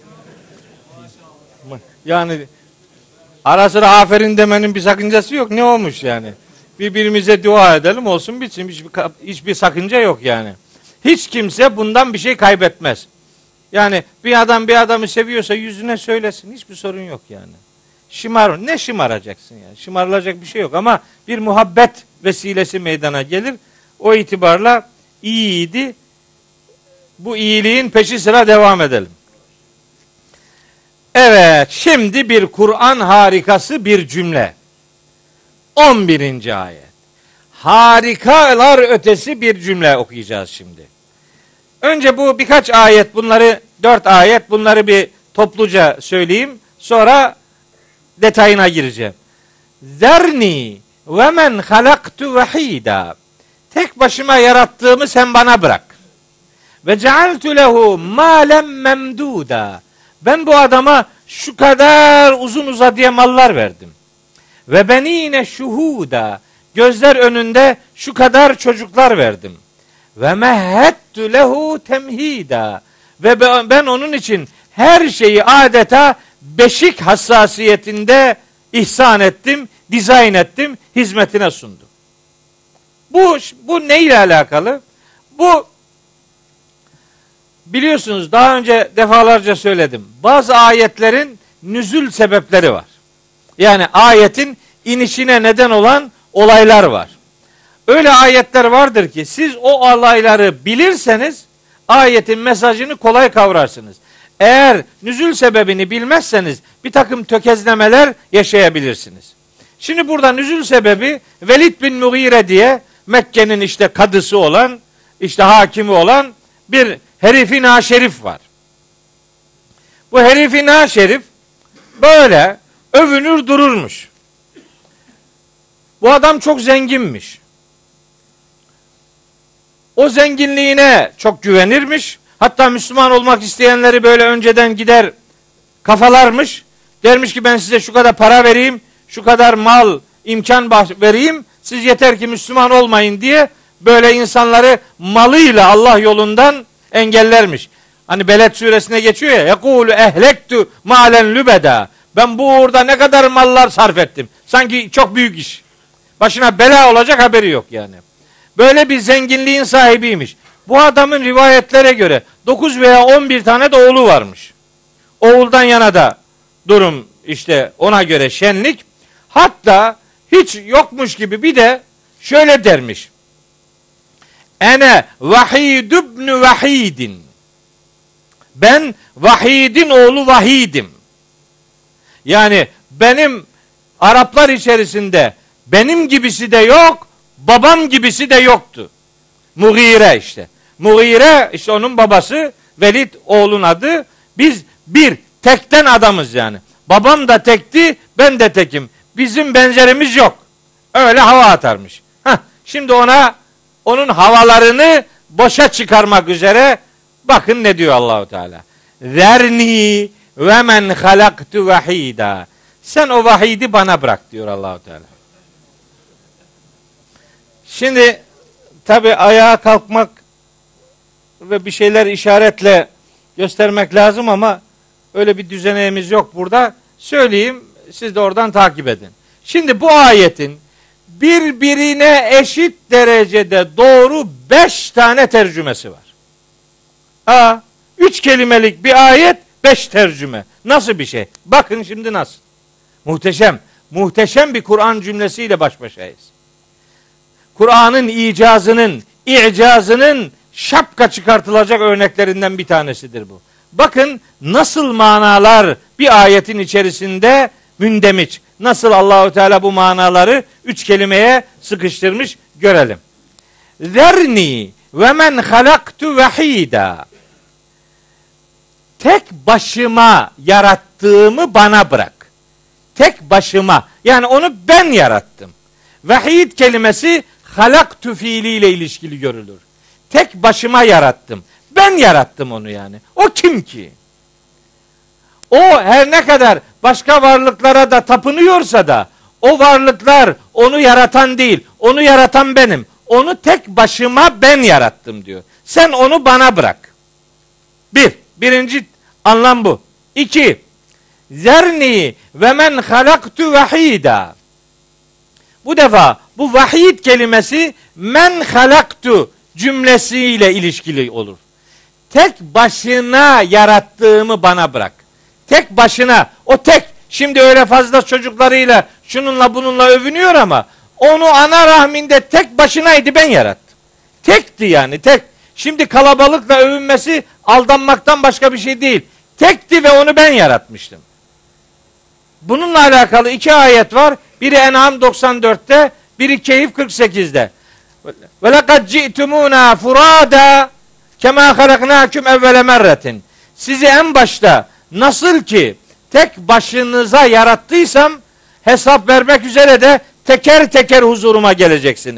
Yani ara sıra aferin demenin bir sakıncası yok. Ne olmuş yani? Birbirimize dua edelim, olsun bitsin. Hiçbir sakınca yok yani. Hiç kimse bundan bir şey kaybetmez. Yani bir adam bir adamı seviyorsa yüzüne söylesin. Hiçbir sorun yok yani. Ne şımaracaksın yani? Şımarılacak bir şey yok ama bir muhabbet vesilesi meydana gelir. O itibarla iyiydi. Bu iyiliğin peşi sıra devam edelim. Evet, şimdi bir Kur'an harikası bir cümle. 11. ayet. Harikalar ötesi bir cümle okuyacağız şimdi. Önce bu birkaç ayet, 4 ayet, bunları bir topluca söyleyeyim. Sonra detayına gireceğim. Zerni ve men halaktu vahida. tek başıma yarattığımı sen bana bırak. Ve cealtu lehu malen memduda. Ben bu adama şu kadar uzun uzadıya mallar verdim. Ve benine şuhuda. Gözler önünde şu kadar çocuklar verdim. Ve mehhettu lehu temhida. Ve ben onun için her şeyi adeta beşik hassasiyetinde ihsan ettim, dizayn ettim, hizmetine sundum. Bu ne ile alakalı? Bu, biliyorsunuz daha önce defalarca söyledim. Bazı ayetlerin nüzül sebepleri var. Yani ayetin inişine neden olan olaylar var. Öyle ayetler vardır ki siz o olayları bilirseniz ayetin mesajını kolay kavrarsınız. Eğer nüzül sebebini bilmezseniz bir takım tökezlemeler yaşayabilirsiniz. Şimdi burada nüzül sebebi Velid bin Mughire diye Mekke'nin işte kadısı olan, işte hakimi olan bir herifi naşerif var. Bu herifi naşerif böyle övünür dururmuş. Bu adam çok zenginmiş. O zenginliğine çok güvenirmiş. Hatta Müslüman olmak isteyenleri böyle önceden gider kafalarmış. Dermiş ki ben size şu kadar para vereyim, şu kadar mal, imkan vereyim. Siz yeter ki Müslüman olmayın diye böyle insanları malıyla Allah yolundan engellermiş. Hani Beled suresine geçiyor ya. Yekulu ehlektu malen lübeda. Ben bu uğurda ne kadar mallar sarf ettim. Sanki çok büyük iş. Başına bela olacak haberi yok yani. Böyle bir zenginliğin sahibiymiş. Bu adamın rivayetlere göre 9 veya 11 tane de oğlu varmış. Oğuldan yana da durum işte ona göre şenlik. Hatta hiç yokmuş gibi bir de şöyle dermiş. Ene vahid ibn vahidin. Ben Vahid'in oğlu Vahid'im. Yani benim Araplar içerisinde benim gibisi de yok, babam gibisi de yoktu. Mughire işte. Mughire işte onun babası, Velid oğlun adı. Biz bir tekten adamız yani. Babam da tekti, ben de tekim. Bizim benzerimiz yok. Öyle hava atarmış. Şimdi onun havalarını boşa çıkarmak üzere bakın ne diyor Allahu Teala. Zerni ve men halaktu vahida. Sen o vahidi bana bırak diyor Allahu Teala. Şimdi tabi ayağa kalkmak ve bir şeyler işaretle göstermek lazım ama öyle bir düzeneğimiz yok burada. Söyleyeyim, siz de oradan takip edin. Şimdi bu ayetin birbirine eşit derecede doğru 5 tane tercümesi var. 3 kelimelik bir ayet, 5 tercüme. Nasıl bir şey? Bakın şimdi nasıl. Muhteşem. Muhteşem bir Kur'an cümlesiyle baş başayız. Kur'an'ın icazının şapka çıkartılacak örneklerinden bir tanesidir bu. Bakın nasıl manalar bir ayetin içerisinde mündemiç. Nasıl Allahu Teala bu manaları 3 kelimeye sıkıştırmış görelim. Zerni ve men halaktu vahida. Tek başıma yarattığımı bana bırak. Tek başıma. Yani onu ben yarattım. Vahid kelimesi halaktu fiiliyle ilişkili görülür. Tek başıma yarattım. Ben yarattım onu yani. O kim ki? O her ne kadar başka varlıklara da tapınıyorsa da o varlıklar onu yaratan değil. Onu yaratan benim. Onu tek başıma ben yarattım diyor. Sen onu bana bırak. Birinci anlam bu. 2. Zerni ve men halaktu vahida. Bu defa bu vahid kelimesi men halaktu cümlesiyle ilişkili olur. Tek başına yarattığımı bana bırak. Tek başına, o tek. Şimdi öyle fazla çocuklarıyla şununla bununla övünüyor ama onu ana rahminde tek başınaydı, ben yarattım. Tekti yani, tek. Şimdi kalabalıkla övünmesi aldanmaktan başka bir şey değil. Tekti ve onu ben yaratmıştım. Bununla alakalı 2 ayet var. Biri En'am 94'te, biri Kehf 48'de. Ve lekad ci'tumuna furada kema halaknakum evvele merretin. Sizi en başta nasıl ki tek başınıza yarattıysam hesap vermek üzere de teker teker huzuruma geleceksiniz.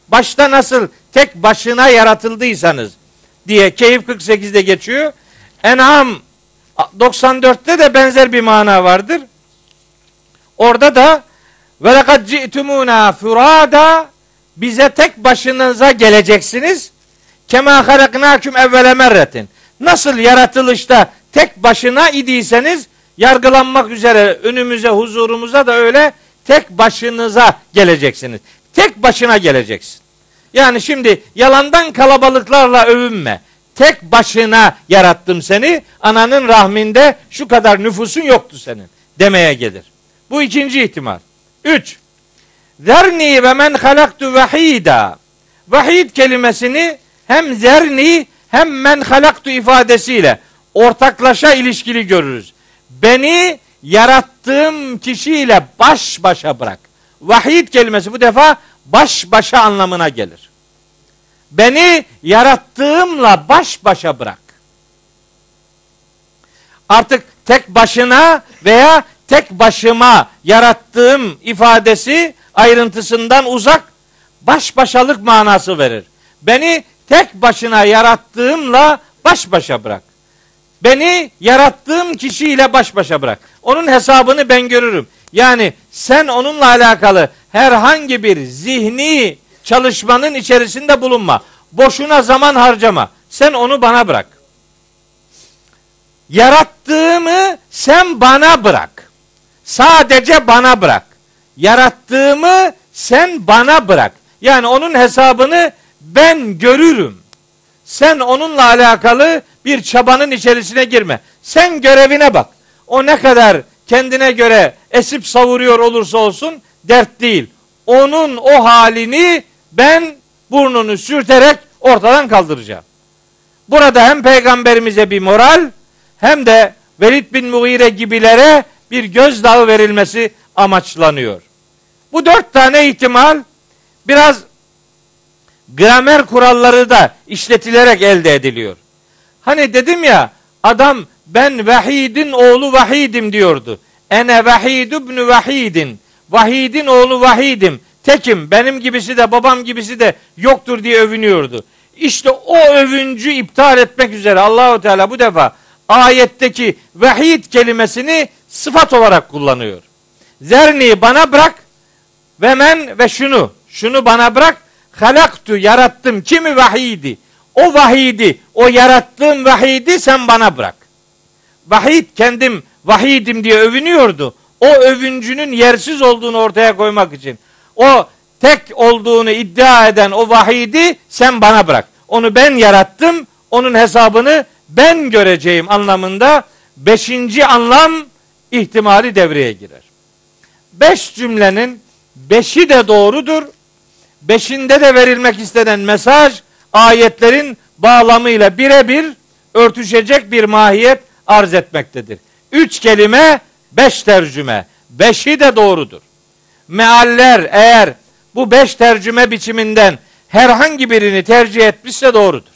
başta nasıl tek başına yaratıldıysanız diye Kehf 48'de geçiyor. En'am 94'te de benzer bir mana vardır. Orada da ve lekad ci'tumuna furada, bize tek başınıza geleceksiniz. Kema halaknakum evvele merretin. Nasıl yaratılışta tek başına idiyseniz yargılanmak üzere önümüze, huzurumuza da öyle tek başınıza geleceksiniz. Tek başına geleceksin. Yani şimdi yalandan kalabalıklarla övünme. Tek başına yarattım seni. Ananın rahminde şu kadar nüfusun yoktu senin demeye gelir. Bu ikinci ihtimal. 3. Zerni ve men halaktu vahida. Vahid kelimesini hem zerni hem men halaktu ifadesiyle ortaklaşa ilişkili görürüz. Beni yarattığım kişiyle baş başa bırak. Vahid kelimesi bu defa baş başa anlamına gelir. Beni yarattığımla baş başa bırak. Artık tek başına veya tek başıma yarattığım ifadesi ayrıntısından uzak, baş başalık manası verir. Beni tek başına yarattığımla baş başa bırak. Beni yarattığım kişiyle baş başa bırak. Onun hesabını ben görürüm. Yani sen onunla alakalı herhangi bir zihni çalışmanın içerisinde bulunma. Boşuna zaman harcama. Sen onu bana bırak. Yarattığımı sen bana bırak. Sadece bana bırak. Yarattığımı sen bana bırak. Yani onun hesabını ben görürüm. Sen onunla alakalı bir çabanın içerisine girme. Sen görevine bak. O ne kadar kendine göre esip savuruyor olursa olsun dert değil. Onun o halini ben burnunu sürterek ortadan kaldıracağım. Burada hem peygamberimize bir moral hem de Velid bin Mughire gibilere bir gözdağı verilmesi amaçlanıyor. Bu 4 tane ihtimal biraz gramer kuralları da işletilerek elde ediliyor. Hani dedim ya, adam ben Vahid'in oğlu Vahidim diyordu. Ene Vahid ibn Vahidin. Vahid'in oğlu Vahidim. Tekim, benim gibisi de babam gibisi de yoktur diye övünüyordu. İşte o övüncü iptal etmek üzere Allahu Teala bu defa ayetteki Vahid kelimesini sıfat olarak kullanıyor. Zerni, bana bırak, ve men ve şunu bana bırak. Halaktu, yarattım. Kimi? Vahidi. O vahidi, o yarattığım vahidi sen bana bırak. Vahid, kendim vahidim diye övünüyordu. O övüncünün yersiz olduğunu ortaya koymak için. O tek olduğunu iddia eden o vahidi sen bana bırak. Onu ben yarattım. Onun hesabını ben göreceğim anlamında 5. anlam ihtimali devreye girer. 5 cümlenin 5'i de doğrudur. 5'inde de verilmek istenen mesaj ayetlerin bağlamıyla birebir örtüşecek bir mahiyet arz etmektedir. 3 kelime, 5 tercüme. 5'i de doğrudur. Mealler eğer bu 5 tercüme biçiminden herhangi birini tercih etmişse doğrudur.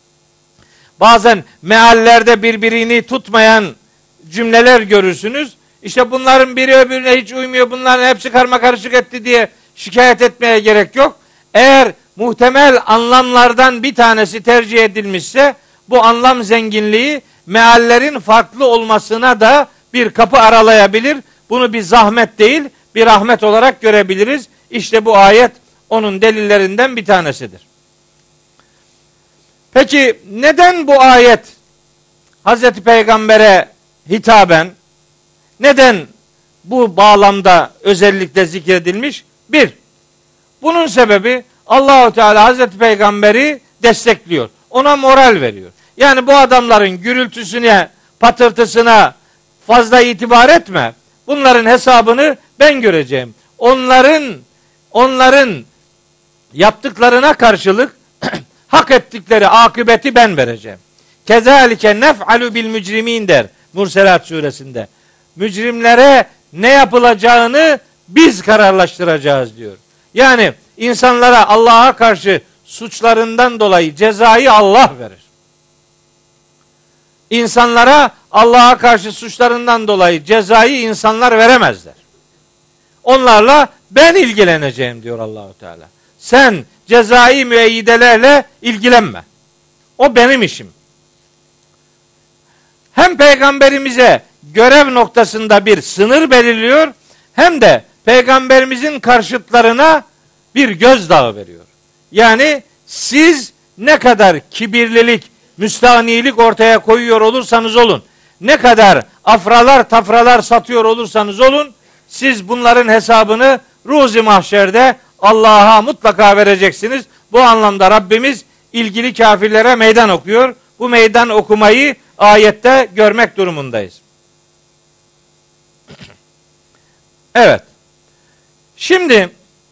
Bazen meallerde birbirini tutmayan cümleler görürsünüz. İşte bunların biri öbürüne hiç uymuyor, bunların hepsi karmakarışık etti diye şikayet etmeye gerek yok. Eğer muhtemel anlamlardan bir tanesi tercih edilmişse bu anlam zenginliği meallerin farklı olmasına da bir kapı aralayabilir. Bunu bir zahmet değil, bir rahmet olarak görebiliriz. İşte bu ayet onun delillerinden bir tanesidir. Peki neden bu ayet Hazreti Peygamber'e hitaben, neden bu bağlamda özellikle zikredilmiş? 1. Bunun sebebi Allahu Teala Hazreti Peygamber'i destekliyor. Ona moral veriyor. Yani bu adamların gürültüsüne, patırtısına fazla itibar etme. Bunların hesabını ben göreceğim. Onların yaptıklarına karşılık hak ettikleri akıbeti ben vereceğim. Kezalike nef'alu bil mücrimin der Murselat suresinde. Mücrimlere ne yapılacağını biz kararlaştıracağız diyor. Yani insanlara Allah'a karşı suçlarından dolayı cezayı Allah verir. İnsanlara Allah'a karşı suçlarından dolayı cezayı insanlar veremezler. Onlarla ben ilgileneceğim diyor Allahu Teala. Sen cezai müeyyidelerle ilgilenme. O benim işim. Hem peygamberimize görev noktasında bir sınır belirliyor, hem de peygamberimizin karşıtlarına bir gözdağı veriyor. Yani siz ne kadar kibirlilik, müstahnilik ortaya koyuyor olursanız olun, ne kadar afralar tafralar satıyor olursanız olun, siz bunların hesabını ruzi mahşerde Allah'a mutlaka vereceksiniz. Bu anlamda Rabbimiz ilgili kafirlere meydan okuyor. Bu meydan okumayı ayette görmek durumundayız. Evet. Şimdi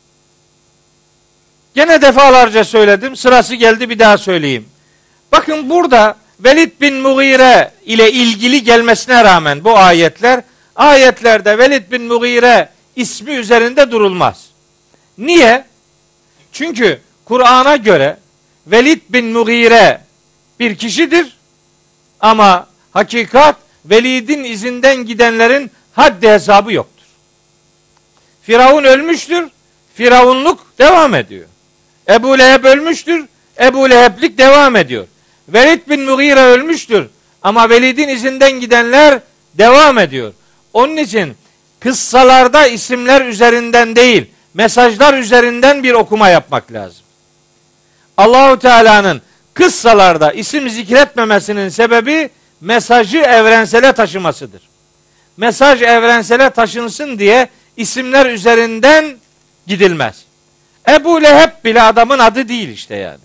gene defalarca söyledim. Sırası geldi bir daha söyleyeyim. Bakın burada Velid bin Mughire ile ilgili gelmesine rağmen bu ayetlerde Velid bin Mughire ismi üzerinde durulmaz. Niye? Çünkü Kur'an'a göre Velid bin Mughire bir kişidir ama hakikat Velid'in izinden gidenlerin haddi hesabı yoktur. Firavun ölmüştür, Firavunluk devam ediyor. Ebu Leheb ölmüştür, Ebu Leheblik devam ediyor. Velid bin Mughire ölmüştür ama Velid'in izinden gidenler devam ediyor. Onun için kıssalarda isimler üzerinden değil, mesajlar üzerinden bir okuma yapmak lazım. Allahu Teala'nın kıssalarda isim zikretmemesinin sebebi mesajı evrensele taşımasıdır. Mesaj evrensele taşınsın diye isimler üzerinden gidilmez. Ebu Leheb bile adamın adı değil işte yani.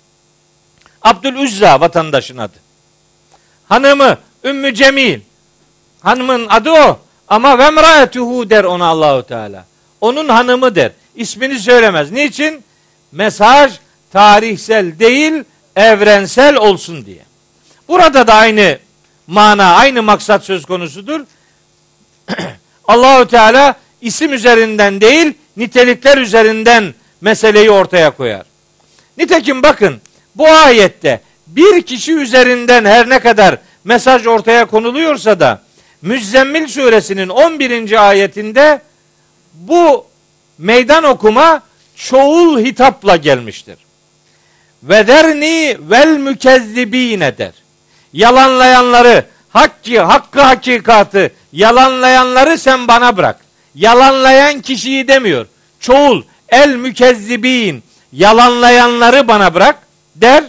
Abdülüzza vatandaşın adı. Hanımı Ümmü Cemil. Hanımın adı o. Ama vemraetuhu der ona Allahu Teala. Onun hanımı der. İsmini söylemez. Niçin? Mesaj tarihsel değil, evrensel olsun diye. Burada da aynı mana, aynı maksat söz konusudur. Allahu Teala isim üzerinden değil, nitelikler üzerinden meseleyi ortaya koyar. Nitekim bakın bu ayette bir kişi üzerinden her ne kadar mesaj ortaya konuluyorsa da Müzzemmil suresinin 11. ayetinde bu meydan okuma çoğul hitapla gelmiştir. Ve derni vel mükezzibine der. Yalanlayanları, hakkı hakikatı yalanlayanları sen bana bırak. Yalanlayan kişiyi demiyor. Çoğul el mükezzibin, yalanlayanları bana bırak der.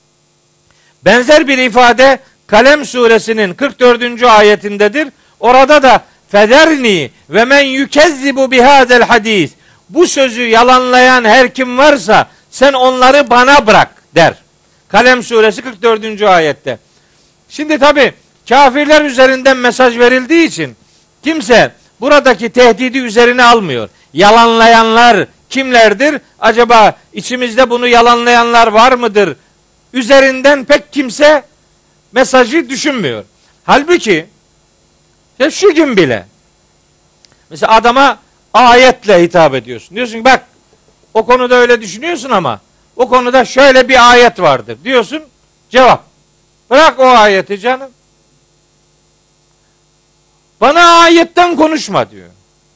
Benzer bir ifade Kalem suresinin 44. ayetindedir. Orada da federni ve men yükezzibu bihadel hadis. Bu sözü yalanlayan her kim varsa sen onları bana bırak der. Kalem suresi 44. ayette. Şimdi tabi kafirler üzerinden mesaj verildiği için kimse buradaki tehdidi üzerine almıyor. Yalanlayanlar kimlerdir? Acaba içimizde bunu yalanlayanlar var mıdır? Üzerinden pek kimse mesajı düşünmüyor. Halbuki ya şu gün bile mesela adama ayetle hitap ediyorsun. Diyorsun ki bak o konuda öyle düşünüyorsun ama o konuda şöyle bir ayet vardır diyorsun. Cevap. Bırak o ayeti canım. Bana ayetten konuşma diyor.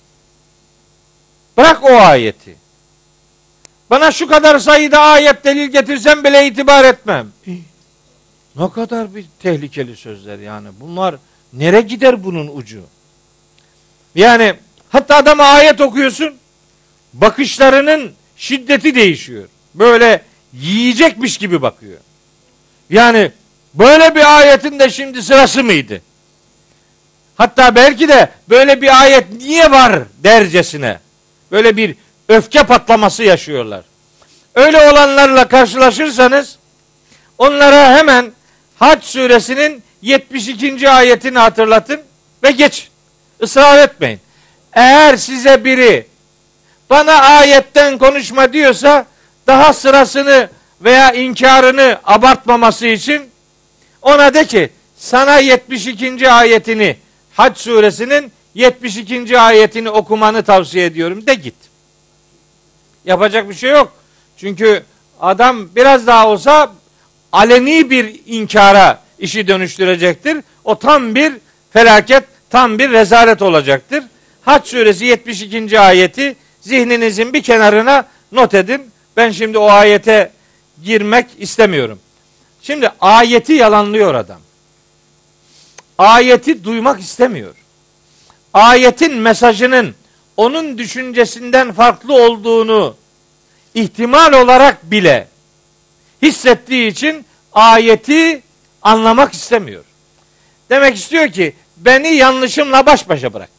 Bırak o ayeti. Bana şu kadar sayıda ayet delil getirsen bile itibar etmem. Ne kadar bir tehlikeli sözler yani. Bunlar nereye gider bunun ucu? Yani hatta adama ayet okuyorsun. Bakışlarının şiddeti değişiyor. Böyle yiyecekmiş gibi bakıyor. Yani böyle bir ayetin de şimdi sırası mıydı? Hatta belki de böyle bir ayet niye var dercesine. Böyle bir öfke patlaması yaşıyorlar. Öyle olanlarla karşılaşırsanız onlara hemen Hac suresinin 72. ayetini hatırlatın ve geç. Israr etmeyin. Eğer size biri bana ayetten konuşma diyorsa daha sırasını veya inkarını abartmaması için ona de ki sana 72. ayetini Hac suresinin 72. ayetini okumanı tavsiye ediyorum de git. Yapacak bir şey yok. Çünkü adam biraz daha olsa aleni bir inkara işi dönüştürecektir. O tam bir felaket, tam bir rezalet olacaktır. Hac suresi 72. ayeti zihninizin bir kenarına not edin. Ben şimdi o ayete girmek istemiyorum. Şimdi ayeti yalanlıyor adam. Ayeti duymak istemiyor. Ayetin mesajının onun düşüncesinden farklı olduğunu ihtimal olarak bile hissettiği için ayeti anlamak istemiyor. Demek istiyor ki beni yanlışımla baş başa bırak.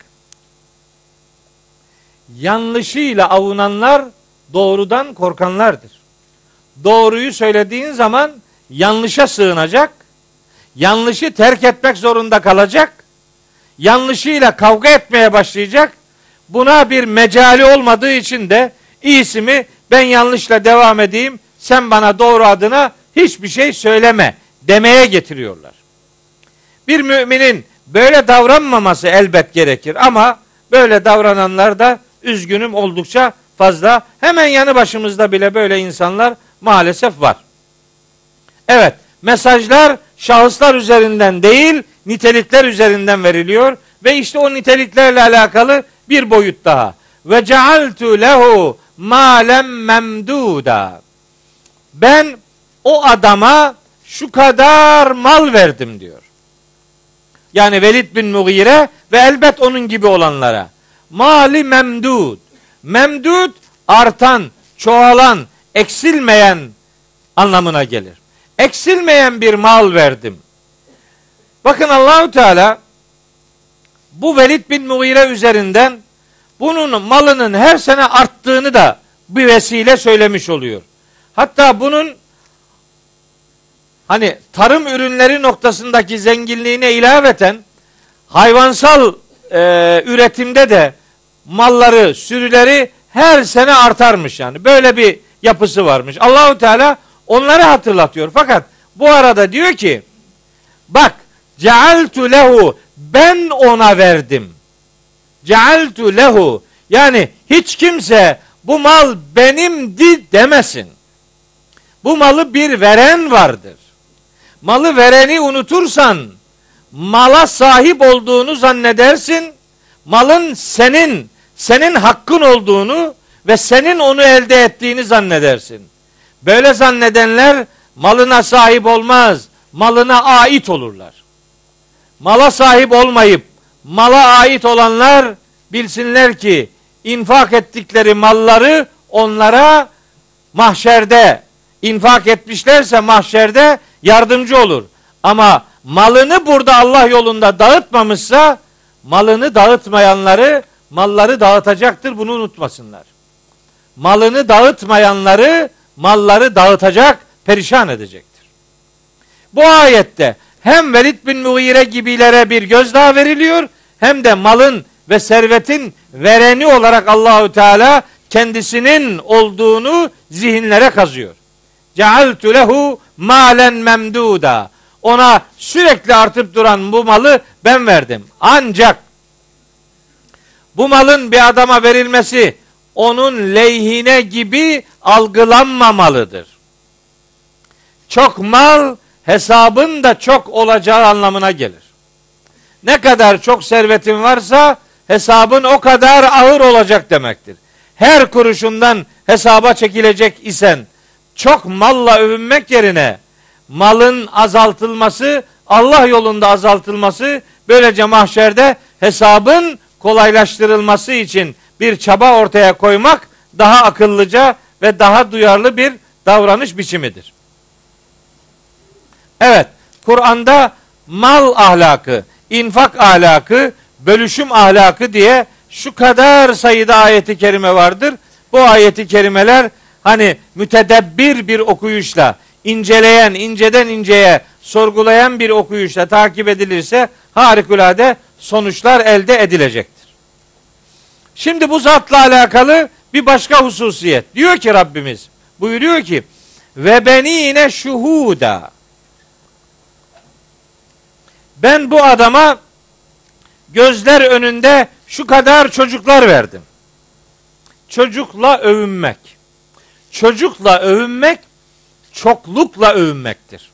Yanlışıyla avunanlar doğrudan korkanlardır. Doğruyu söylediğin zaman yanlışa sığınacak, yanlışı terk etmek zorunda kalacak, yanlışıyla kavga etmeye başlayacak. Buna bir mecali olmadığı için de iyisi mi ben yanlışla devam edeyim, sen bana doğru adına hiçbir şey söyleme demeye getiriyorlar. Bir müminin böyle davranmaması elbet gerekir ama böyle davrananlar da üzgünüm oldukça fazla. Hemen yanı başımızda bile böyle insanlar maalesef var. Evet, mesajlar şahıslar üzerinden değil, nitelikler üzerinden veriliyor ve işte o niteliklerle alakalı bir boyut daha. Ve cealtu lehu malen memduda. Ben o adama şu kadar mal verdim diyor. Yani Velid bin Mughire ve elbet onun gibi olanlara. Mali memdud. Memdud artan, çoğalan, eksilmeyen anlamına gelir. Eksilmeyen bir mal verdim. Bakın Allahu Teala bu Velid bin Mughire üzerinden bunun malının her sene arttığını da bir vesile söylemiş oluyor. Hatta bunun hani tarım ürünleri noktasındaki zenginliğine ilaveten hayvansal üretimde de malları, sürüleri her sene artarmış yani. Böyle bir yapısı varmış. Allahu Teala onları hatırlatıyor. Fakat bu arada diyor ki bak cealtu lehu ben ona verdim. Cealtu lehu yani hiç kimse bu mal benimdi demesin. Bu malı bir veren vardır. Malı vereni unutursan mala sahip olduğunu zannedersin. Malın senin hakkın olduğunu ve senin onu elde ettiğini zannedersin. Böyle zannedenler malına sahip olmaz, malına ait olurlar. Mala sahip olmayıp mala ait olanlar bilsinler ki infak ettikleri malları onlara mahşerde infak etmişlerse mahşerde yardımcı olur. Ama malını burada Allah yolunda dağıtmamışsa malını dağıtmayanları malları dağıtacaktır, bunu unutmasınlar. Malını dağıtmayanları malları dağıtacak, perişan edecektir. Bu ayette hem Velid bin Mughire gibilere bir gözdağı veriliyor hem de malın ve servetin vereni olarak Allahu Teala kendisinin olduğunu zihinlere kazıyor. Cealtu lehu malen memduda. Ona sürekli artıp duran bu malı ben verdim. Ancak bu malın bir adama verilmesi onun lehine gibi algılanmamalıdır. Çok mal hesabın da çok olacağı anlamına gelir. Ne kadar çok servetin varsa hesabın o kadar ağır olacak demektir. Her kuruşundan hesaba çekilecek isen çok malla övünmek yerine malın azaltılması, Allah yolunda azaltılması, böylece mahşerde hesabın kolaylaştırılması için bir çaba ortaya koymak daha akıllıca ve daha duyarlı bir davranış biçimidir. Evet, Kur'an'da mal ahlakı, infak ahlakı, bölüşüm ahlakı diye şu kadar sayıda ayeti kerime vardır. Bu ayeti kerimeler hani mütedebbir bir okuyuşla, inceleyen, inceden inceye sorgulayan bir okuyuşla takip edilirse harikulade sonuçlar elde edilecektir. Şimdi bu zatla alakalı bir başka hususiyet. Diyor ki Rabbimiz, buyuruyor ki ve benine şuhuda. Ben bu adama gözler önünde şu kadar çocuklar verdim. Çocukla övünmek. Çocukla övünmek çoklukla övünmektir.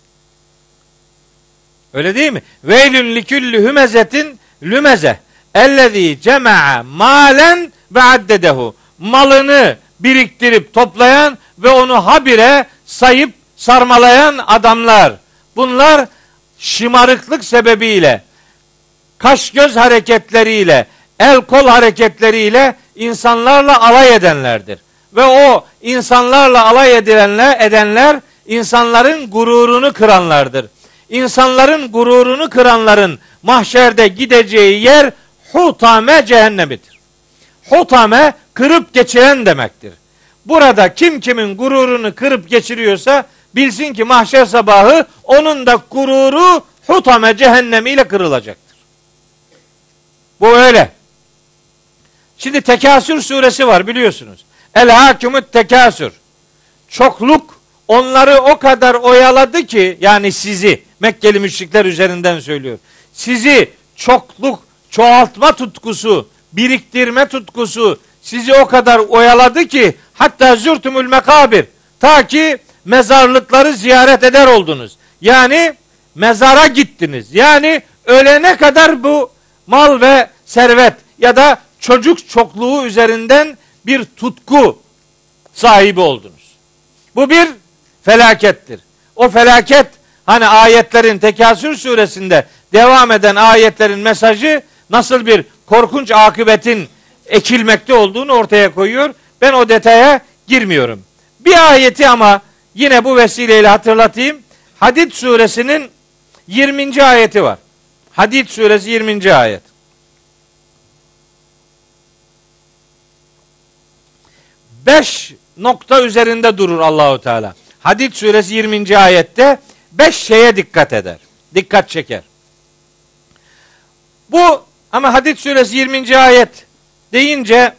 Öyle değil mi? Veylün liküllü hümezetin lümeze ellezî cema'a malen ve addedehu. Malını biriktirip toplayan ve onu habire sayıp sarmalayan adamlar. Bunlar şımarıklık sebebiyle, kaş göz hareketleriyle, el kol hareketleriyle insanlarla alay edenlerdir. Ve o insanlarla alay edenler insanların gururunu kıranlardır. İnsanların gururunu kıranların mahşerde gideceği yer hutame cehennemidir. Hutame kırıp geçiren demektir. Burada kim kimin gururunu kırıp geçiriyorsa bilsin ki mahşer sabahı onun da gururu hutame cehennemiyle kırılacaktır. Bu öyle. Şimdi Tekasür suresi var biliyorsunuz. El-Hakimut Tekasür. Çokluk onları o kadar oyaladı ki, yani sizi, Mekkeli müşrikler üzerinden söylüyor. Sizi çokluk, çoğaltma tutkusu, biriktirme tutkusu sizi o kadar oyaladı ki hatta zürtümül mekabir, ta ki mezarlıkları ziyaret eder oldunuz. Yani mezara gittiniz. Yani ölene kadar bu mal ve servet ya da çocuk çokluğu üzerinden bir tutku sahibi oldunuz. Bu bir felakettir. O felaket, hani ayetlerin, Tekasür suresinde devam eden ayetlerin mesajı nasıl bir korkunç akıbetin ekilmekte olduğunu ortaya koyuyor. Ben o detaya girmiyorum. Bir ayeti ama yine bu vesileyle hatırlatayım. Hadid suresinin 20. ayeti var. Hadid suresi 20. ayet. Beş nokta üzerinde durur Allahu Teala. Hadid suresi 20. ayette 5 şeye dikkat eder. Dikkat çeker. Bu ama Hadid suresi 20. ayet deyince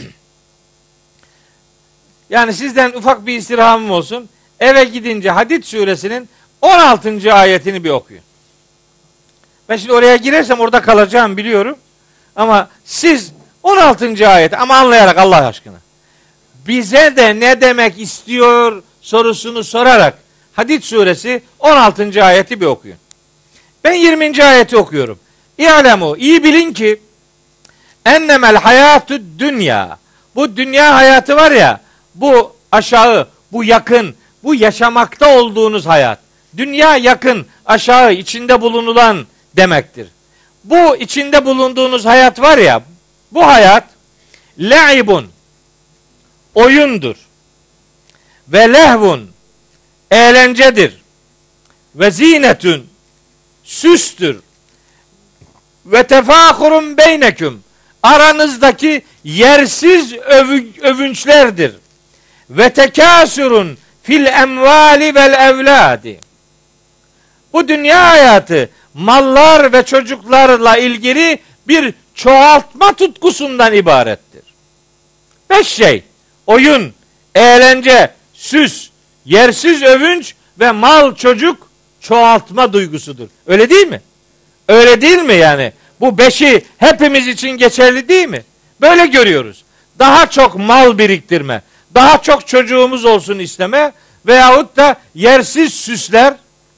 yani sizden ufak bir istirhamım olsun. Eve gidince Hadid suresinin 16. ayetini bir okuyun. Ben şimdi oraya girersem orada kalacağım biliyorum. Ama siz 16. ayet ama anlayarak Allah aşkına. Bize de ne demek istiyor sorusunu sorarak Hadid suresi 16. ayeti bir okuyun. Ben 20. ayeti okuyorum. İ'lemu, iyi bilin ki ennemel hayatü dünya. Bu dünya hayatı var ya, bu aşağı, bu yakın, bu yaşamakta olduğunuz hayat. Dünya yakın, aşağı, içinde bulunulan demektir. Bu içinde bulunduğunuz hayat var ya, bu hayat le'ibun, oyundur. Ve lehvun, eğlencedir. Ve zinetün, süstür. Ve tefâhurun beyneküm, aranızdaki yersiz övünçlerdir. Ve tekâsürün fil emvali vel evladi. Bu dünya hayatı mallar ve çocuklarla ilgili bir çoğaltma tutkusundan ibarettir. 5 şey: oyun, eğlence, süs, yersiz övünç ve mal, çocuk çoğaltma duygusudur. Öyle değil mi? Öyle değil mi yani? Bu 5'i hepimiz için geçerli değil mi? Böyle görüyoruz. Daha çok mal biriktirme, daha çok çocuğumuz olsun isteme veyahut da yersiz süsler.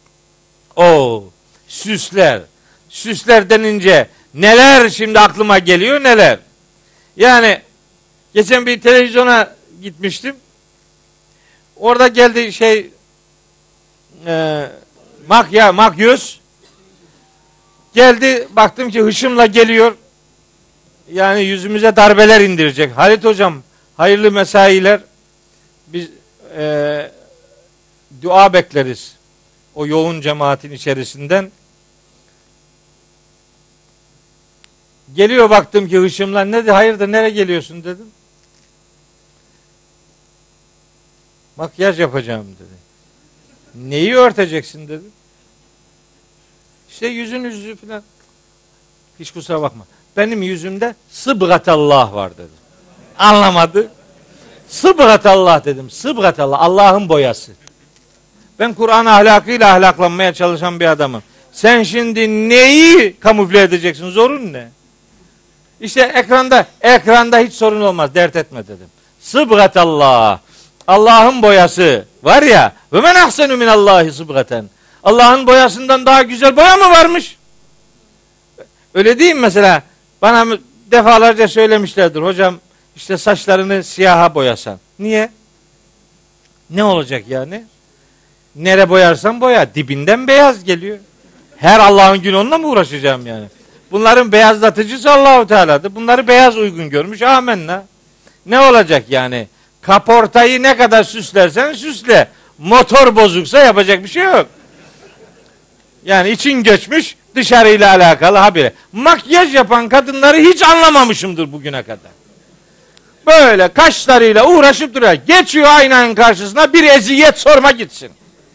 Süsler. Süsler denince neler şimdi aklıma geliyor, neler. Yani geçen bir televizyona gitmiştim. Orada geldi makyöz. Geldi, baktım ki hışımla geliyor. Yani yüzümüze darbeler indirecek. Halit hocam, hayırlı mesailer. Biz dua bekleriz o yoğun cemaatin içerisinden. Geliyor, baktım ki hışımla. Ne dedi? Hayırdır, nereye geliyorsun dedim. Makyaj yapacağım dedi. Neyi örteceksin dedi. İşte yüzü falan. Hiç kusura bakma. Benim yüzümde sıbgatallah var dedim. Anlamadı. Sıbgatallah dedim. Sıbgatallah, Allah'ın boyası. Ben Kur'an ahlakıyla ahlaklanmaya çalışan bir adamım. Sen şimdi neyi kamufle edeceksin? Zorun ne? İşte ekranda hiç sorun olmaz. Dert etme dedim. Sıbgatallah. Allah'ın boyası var ya. Ve men ahsenu minallahi sıbgaten. Allah'ın boyasından daha güzel boya mı varmış? Öyle değil mi mesela? Bana defalarca söylemişlerdir. Hocam işte saçlarını siyaha boyasan. Niye? Ne olacak yani? Nere boyarsan boya, dibinden beyaz geliyor. Her Allah'ın günü onunla mı uğraşacağım yani? Bunların beyazlatıcısı Allahu Teala'dır. Bunları beyaz uygun görmüş. Amenna. Ne olacak yani? Kaportayı ne kadar süslersen süsle. Motor bozuksa yapacak bir şey yok. Yani için göçmüş, dışarıyla alakalı habire. Makyaj yapan kadınları hiç anlamamışımdır bugüne kadar. Böyle kaşlarıyla uğraşıp duruyor. Geçiyor aynanın karşısına, bir eziyet sorma gitsin.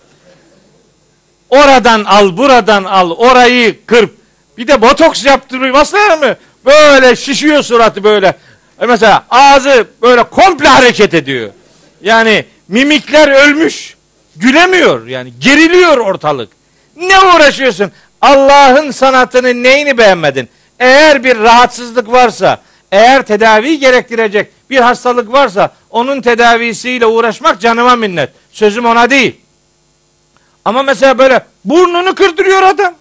Oradan al, buradan al, orayı kırp. Bir de botoks yaptırıyor. Masaya mı? Böyle şişiyor suratı böyle. Mesela ağzı böyle komple hareket ediyor. Yani mimikler ölmüş. Gülemiyor yani. Geriliyor ortalık. Ne uğraşıyorsun? Allah'ın sanatının neyini beğenmedin? Eğer bir rahatsızlık varsa, eğer tedavi gerektirecek bir hastalık varsa onun tedavisiyle uğraşmak canıma minnet. Sözüm ona değil. Ama mesela böyle burnunu kırdırıyor adam.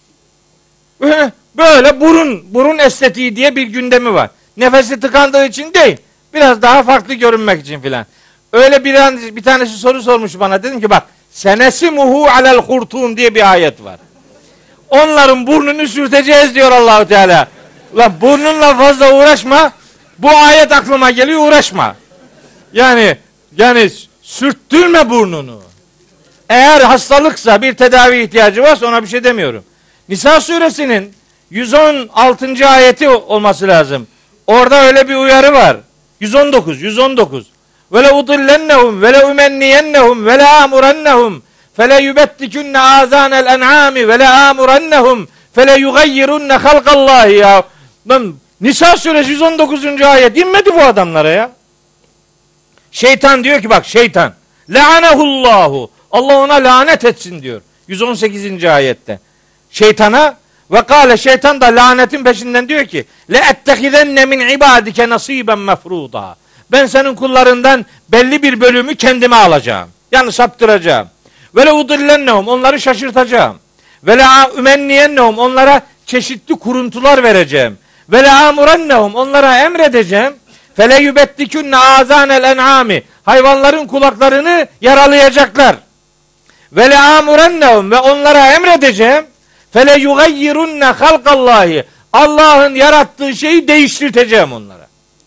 Böyle burun estetiği diye bir gündemi var. Nefesi tıkandığı için değil. Biraz daha farklı görünmek için filan. Öyle bir tanesi soru sormuş bana. Dedim ki bak, senesi muhu alel hurtum diye bir ayet var. Onların burnunu sürteceğiz diyor Allahu Teala. Ulan burnunla fazla uğraşma. Bu ayet aklıma geliyor, uğraşma. Yani sürttürme burnunu. Eğer hastalıksa, bir tedavi ihtiyacı varsa ona bir şey demiyorum. Nisa suresinin 116. ayeti olması lazım. Orada öyle bir uyarı var. 119. Ve le udillennehum ve le umenniyennehum ve le amurennehum fe le yubettikunne azanel en'ami ve le amurennehum fe le yugayyirunne halkallahi ya. Nisa suresi 119. ayet inmedi bu adamlara ya. Şeytan diyor ki bak, şeytan la'anehullahu, Allah ona lanet etsin diyor 118. ayette. Şeytana ve kâle, şeytan da lanetin peşinden diyor ki le ettehidenne min ibadike nasiben mefruda. Ben senin kullarından belli bir bölümü kendime alacağım. Yani saptıracağım. Ve le udillennehum, onları şaşırtacağım. Ve le umenniyennehum, onlara çeşitli kuruntular vereceğim. Ve le amurennehum, onlara emredeceğim. Fe le yubettikunne azanel en'ami, hayvanların kulaklarını yaralayacaklar. Ve le amurennehum, ve onlara emredeceğim. Fe le yugayyirunne halkallahi, Allah'ın yarattığı şeyi değiştirteceğim onlara.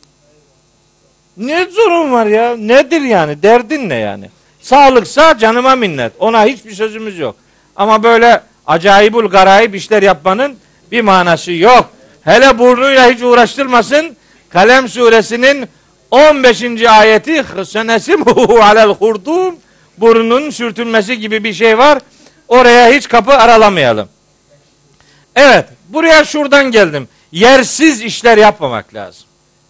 Ne sorun var ya? Nedir yani? Derdin ne yani? Sağlıksa canıma minnet. Ona hiçbir sözümüz yok. Ama böyle acayibul garayip işler yapmanın bir manası yok. Hele burnuyla hiç uğraştırmasın. Kalem suresinin 15. ayeti senesimuhu alel hurdum, burnunun sürtünmesi gibi bir şey var. Oraya hiç kapı aralamayalım. Evet, buraya şuradan geldim. Yersiz işler yapmamak lazım.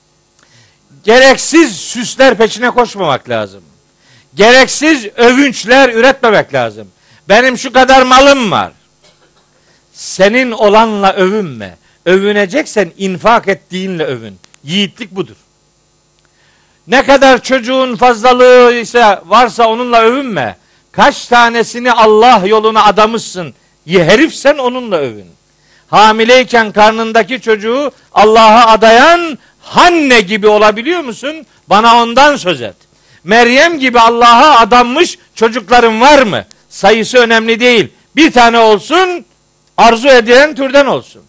Gereksiz süsler peşine koşmamak lazım. Gereksiz övünçler üretmemek lazım. Benim şu kadar malım var. Senin olanla övünme. Övüneceksen infak ettiğinle övün. Yiğitlik budur. Ne kadar çocuğun fazlalığı ise varsa onunla övünme. Kaç tanesini Allah yoluna adamışsın. Herifsen onunla övün. Hamileyken karnındaki çocuğu Allah'a adayan Hanne gibi olabiliyor musun? Bana ondan söz et. Meryem gibi Allah'a adanmış çocukların var mı? Sayısı önemli değil. Bir tane olsun, arzu edilen türden olsun.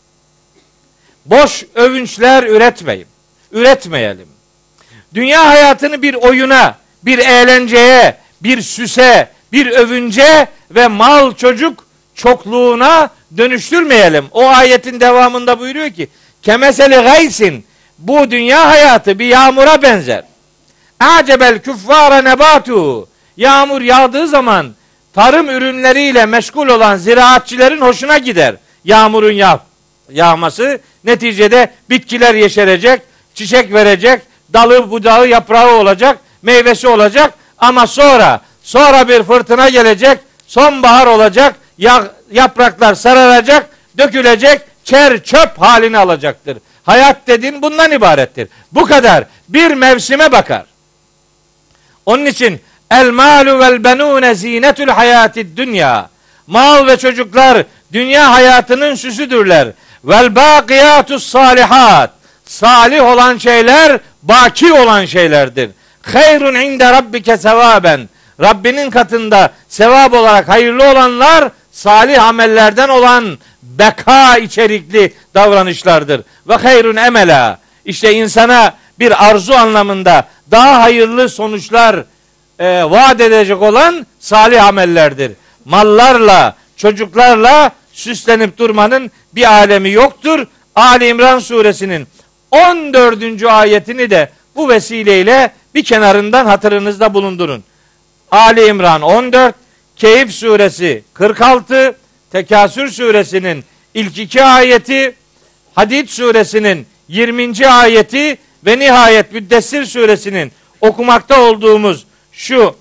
Boş övünçler üretmeyelim. Dünya hayatını bir oyuna, bir eğlenceye, bir süse, bir övünce ve mal çocuk çokluğuna dönüştürmeyelim. O ayetin devamında buyuruyor ki kemeseli gaysin, bu dünya hayatı bir yağmura benzer. Acebel küffara nebatu, yağmur yağdığı zaman tarım ürünleriyle meşgul olan ziraatçilerin hoşuna gider yağmurun yağması. Neticede bitkiler yeşerecek, çiçek verecek, dalı budağı yaprağı olacak, meyvesi olacak. Ama sonra bir fırtına gelecek, sonbahar olacak, yapraklar sararacak, dökülecek, çer çöp halini alacaktır. Hayat dediğin bundan ibarettir. Bu kadar. Bir mevsime bakar. Onun için el malu vel benune zinetul hayatid dünya. Mal ve çocuklar dünya hayatının süsüdürler. Vel bakiyatus salihat. Salih olan şeyler baki olan şeylerdir. hayrun inde rabbike sevaben. Rabbinin katında sevap olarak hayırlı olanlar salih amellerden olan beka içerikli davranışlardır. Ve hayrun emela. İşte insana bir arzu anlamında daha hayırlı sonuçlar vaat edecek olan salih amellerdir. Mallarla, çocuklarla süslenip durmanın bir alemi yoktur. Ali İmran suresinin 14. ayetini de bu vesileyle bir kenarından hatırınızda bulundurun. Ali İmran 14, Kehf suresi 46, Tekasür suresinin ilk 2 ayeti, Hadid suresinin 20. ayeti ve nihayet Müddessir suresinin okumakta olduğumuz şu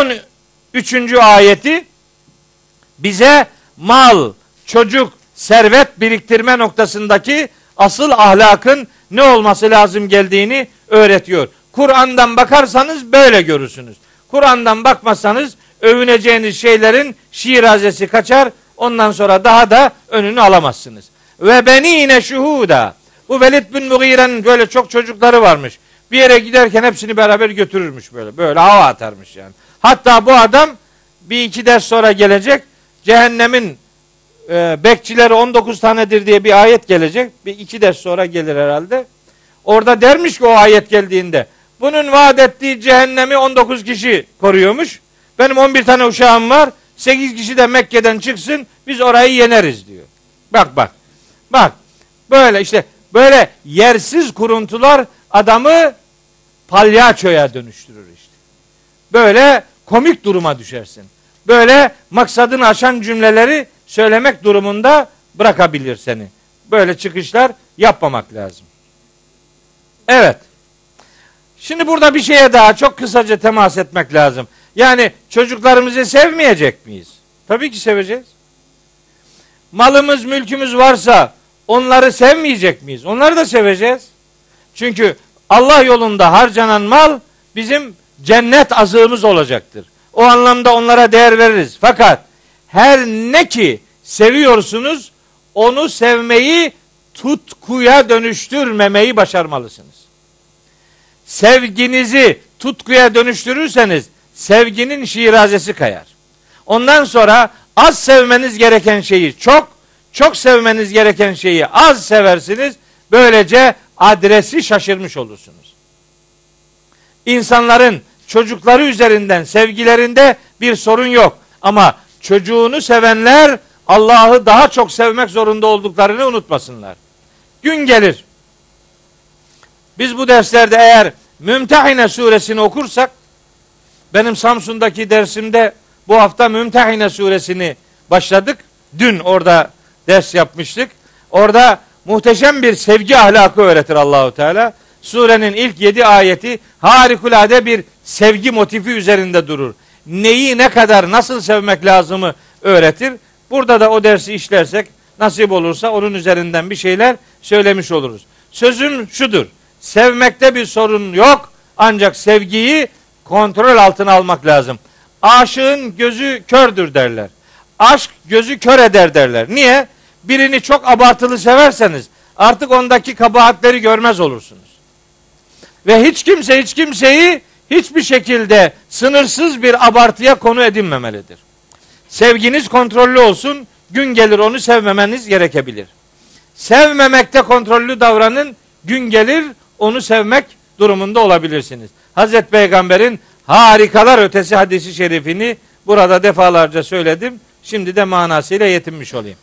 13. ayeti bize mal, çocuk, servet biriktirme noktasındaki asıl ahlakın ne olması lazım geldiğini öğretiyor. Kur'an'dan bakarsanız böyle görürsünüz. Kur'an'dan bakmazsanız övüneceğiniz şeylerin şirazesi kaçar. Ondan sonra daha da önünü alamazsınız. Ve benine şuhuda. Bu Velid bin Mughire'nin böyle çok çocukları varmış. Bir yere giderken hepsini beraber götürürmüş böyle. Böyle hava atarmış yani. Hatta bu adam bir iki ders sonra gelecek. Cehennemin bekçileri 19 tanedir diye bir ayet gelecek. Bir iki ders sonra gelir herhalde. Orada dermiş ki o ayet geldiğinde, bunun vaat ettiği cehennemi 19 kişi koruyormuş. Benim 11 tane uşağım var. 8 kişi de Mekke'den çıksın. Biz orayı yeneriz diyor. Bak. Böyle işte böyle yersiz kuruntular adamı palyaçoya dönüştürür işte. Böyle komik duruma düşersin. Böyle maksadını aşan cümleleri söylemek durumunda bırakabilir seni. Böyle çıkışlar yapmamak lazım. Evet. Şimdi burada bir şeye daha çok kısaca temas etmek lazım. Yani çocuklarımızı sevmeyecek miyiz? Tabii ki seveceğiz. Malımız, mülkümüz varsa onları sevmeyecek miyiz? Onları da seveceğiz. Çünkü Allah yolunda harcanan mal bizim cennet azığımız olacaktır. O anlamda onlara değer veririz. Fakat her ne ki seviyorsunuz, onu sevmeyi tutkuya dönüştürmemeyi başarmalısınız. Sevginizi tutkuya dönüştürürseniz sevginin şirazesi kayar. Ondan sonra az sevmeniz gereken şeyi çok sevmeniz gereken şeyi az seversiniz. Böylece adresi şaşırmış olursunuz. İnsanların çocukları üzerinden sevgilerinde bir sorun yok. Ama çocuğunu sevenler Allah'ı daha çok sevmek zorunda olduklarını unutmasınlar. Gün gelir. Biz bu derslerde eğer Mümtehine suresini okursak, benim Samsun'daki dersimde bu hafta Mümtehine suresini başladık. Dün orada ders yapmıştık. Orada muhteşem bir sevgi ahlakı öğretir Allahu Teala. Surenin ilk 7 ayeti harikulade bir sevgi motifi üzerinde durur. Neyi ne kadar nasıl sevmek lazımı öğretir. Burada da o dersi işlersek nasip olursa onun üzerinden bir şeyler söylemiş oluruz. Sözüm şudur. Sevmekte bir sorun yok. Ancak sevgiyi kontrol altına almak lazım. Aşığın gözü kördür derler. Aşk gözü kör eder derler. Niye? Birini çok abartılı severseniz artık ondaki kabahatleri görmez olursunuz. Ve hiç kimseyi hiçbir şekilde sınırsız bir abartıya konu edinmemelidir. Sevginiz kontrollü olsun. Gün gelir onu sevmemeniz gerekebilir. Sevmemekte kontrollü davranın. Gün gelir onu sevmek durumunda olabilirsiniz. Hazreti Peygamber'in harikalar ötesi hadisi şerifini burada defalarca söyledim. Şimdi de manasıyla yetinmiş olayım.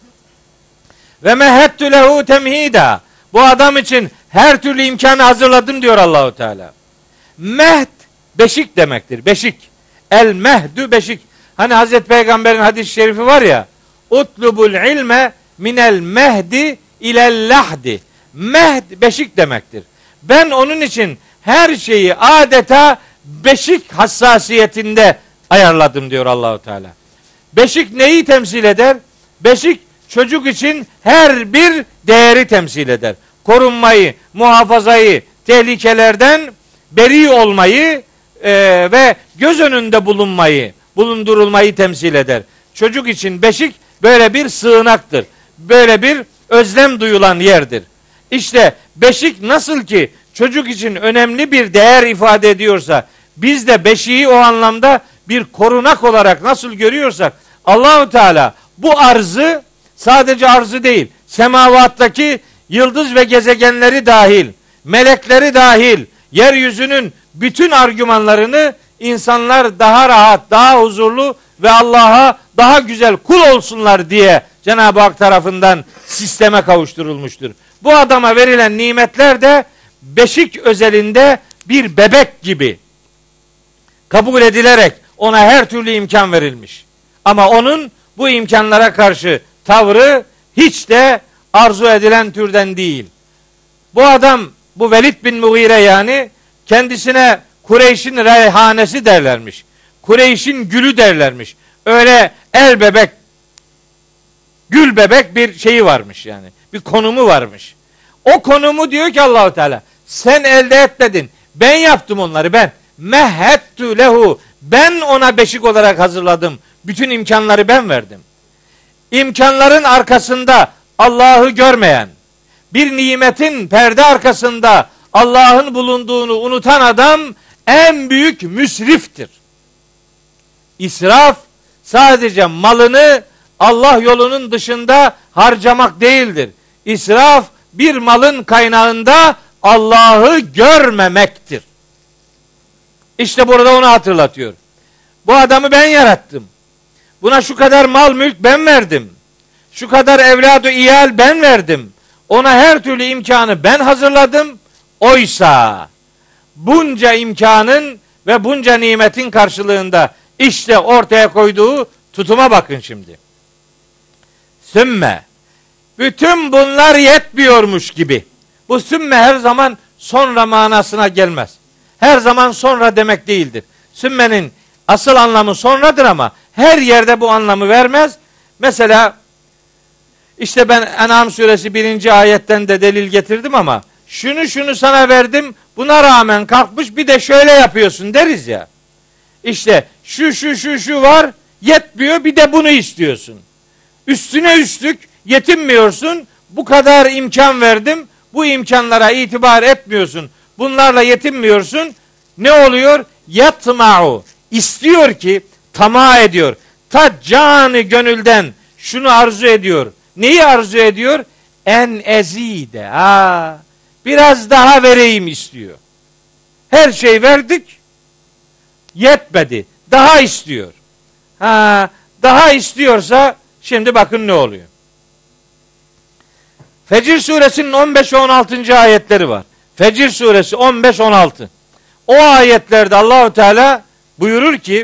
Ve mehettu lehu temhida. Bu adam için her türlü imkanı hazırladım diyor Allahu Teala. Mehd beşik demektir. Beşik. El mehdu beşik. Hani Hazreti Peygamber'in hadis-i şerifi var ya. Utlubul ilme minel mehdi ilel lahdi. Mehd beşik demektir. Ben onun için her şeyi adeta beşik hassasiyetinde ayarladım diyor Allahu Teala. Beşik neyi temsil eder? Beşik çocuk için her bir değeri temsil eder. Korunmayı, muhafazayı, tehlikelerden beri olmayı ve göz önünde bulundurulmayı temsil eder. Çocuk için beşik böyle bir sığınaktır. Böyle bir özlem duyulan yerdir. İşte beşik nasıl ki çocuk için önemli bir değer ifade ediyorsa, Biz de beşiği o anlamda bir korunak olarak nasıl görüyorsak, Allahu Teala bu arzı, sadece arzı değil, semavattaki yıldız ve gezegenleri dahil, melekleri dahil, yeryüzünün bütün argümanlarını insanlar daha rahat, daha huzurlu ve Allah'a daha güzel kul olsunlar diye Cenab-ı Hak tarafından sisteme kavuşturulmuştur. Bu adama verilen nimetler de beşik özelinde bir bebek gibi kabul edilerek ona her türlü imkan verilmiş. Ama onun bu imkanlara karşı tavrı hiç de arzu edilen türden değil. Bu adam, bu Velid bin Mughire, yani kendisine Kureyş'in reyhanesi derlermiş. Kureyş'in gülü derlermiş. Öyle el bebek, gül bebek bir şeyi varmış yani. Bir konumu varmış. O konumu diyor ki Allahu Teala, sen elde etmedin. Ben yaptım onları, ben. Mehhettu lehu. Ben ona beşik olarak hazırladım. Bütün imkanları ben verdim. İmkanların arkasında Allah'ı görmeyen, bir nimetin perde arkasında Allah'ın bulunduğunu unutan adam en büyük müsriftir. İsraf sadece malını Allah yolunun dışında harcamak değildir. İsraf bir malın kaynağında Allah'ı görmemektir. İşte burada onu hatırlatıyor. Bu adamı ben yarattım. Buna şu kadar mal mülk ben verdim. Şu kadar evladı iyal ben verdim. Ona her türlü imkanı ben hazırladım. Oysa bunca imkanın ve bunca nimetin karşılığında işte ortaya koyduğu tutuma bakın şimdi. Sümme. Bütün bunlar yetmiyormuş gibi. Bu sümme her zaman sonra manasına gelmez. Her zaman sonra demek değildir. Sümmenin asıl anlamı sonradır ama her yerde bu anlamı vermez. Mesela işte ben En'am suresi 1. ayetten de delil getirdim ama şunu sana verdim, buna rağmen kalkmış bir de şöyle yapıyorsun deriz ya. İşte şu var, yetmiyor, bir de bunu istiyorsun. Üstüne üstlük yetinmiyorsun. Bu kadar imkan verdim, bu imkanlara itibar etmiyorsun. Bunlarla yetinmiyorsun. Ne oluyor? Yatma'u. İstiyor ki, tamah ediyor. Ta canı gönülden şunu arzu ediyor. Neyi arzu ediyor? En ezide. Biraz daha vereyim istiyor. Her şey verdik, yetmedi. Daha istiyor. Daha istiyorsa şimdi bakın ne oluyor. Fecr suresinin 15 ve 16. ayetleri var. Fecr suresi 15-16. O ayetlerde Allahu Teala buyurur ki,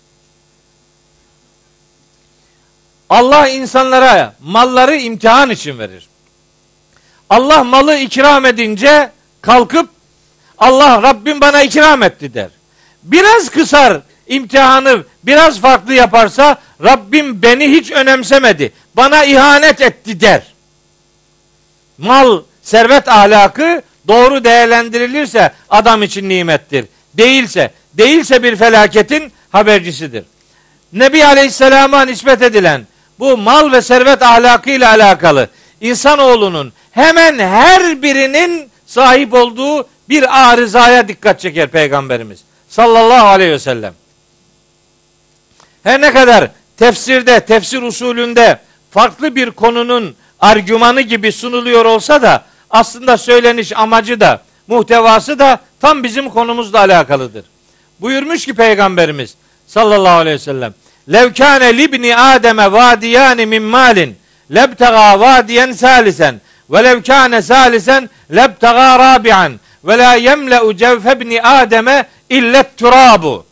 Allah insanlara malları imtihan için verir. Allah malı ikram edince kalkıp Allah Rabbim bana ikram etti der. Biraz kısar imtihanı, biraz farklı yaparsa Rabbim beni hiç önemsemedi, bana ihanet etti der. Mal, servet ahlakı doğru değerlendirilirse adam için nimettir. Değilse bir felaketin habercisidir. Nebi Aleyhisselam'a nispet edilen bu mal ve servet ahlakıyla alakalı insanoğlunun hemen her birinin sahip olduğu bir arızaya dikkat çeker Peygamberimiz sallallahu aleyhi ve sellem. Her ne kadar tefsirde, tefsir usulünde farklı bir konunun argümanı gibi sunuluyor olsa da aslında söyleniş amacı da muhtevası da tam bizim konumuzla alakalıdır. Buyurmuş ki Peygamberimiz sallallahu aleyhi ve sellem, lev kâne libni Adem'e vadiyâni min mâlin lebtegâ vadiyen sâlisen ve lev kâne sâlisen lebtegâ râbi'an ve lâ yemle'u cevfebni Adem'e illet turâbu.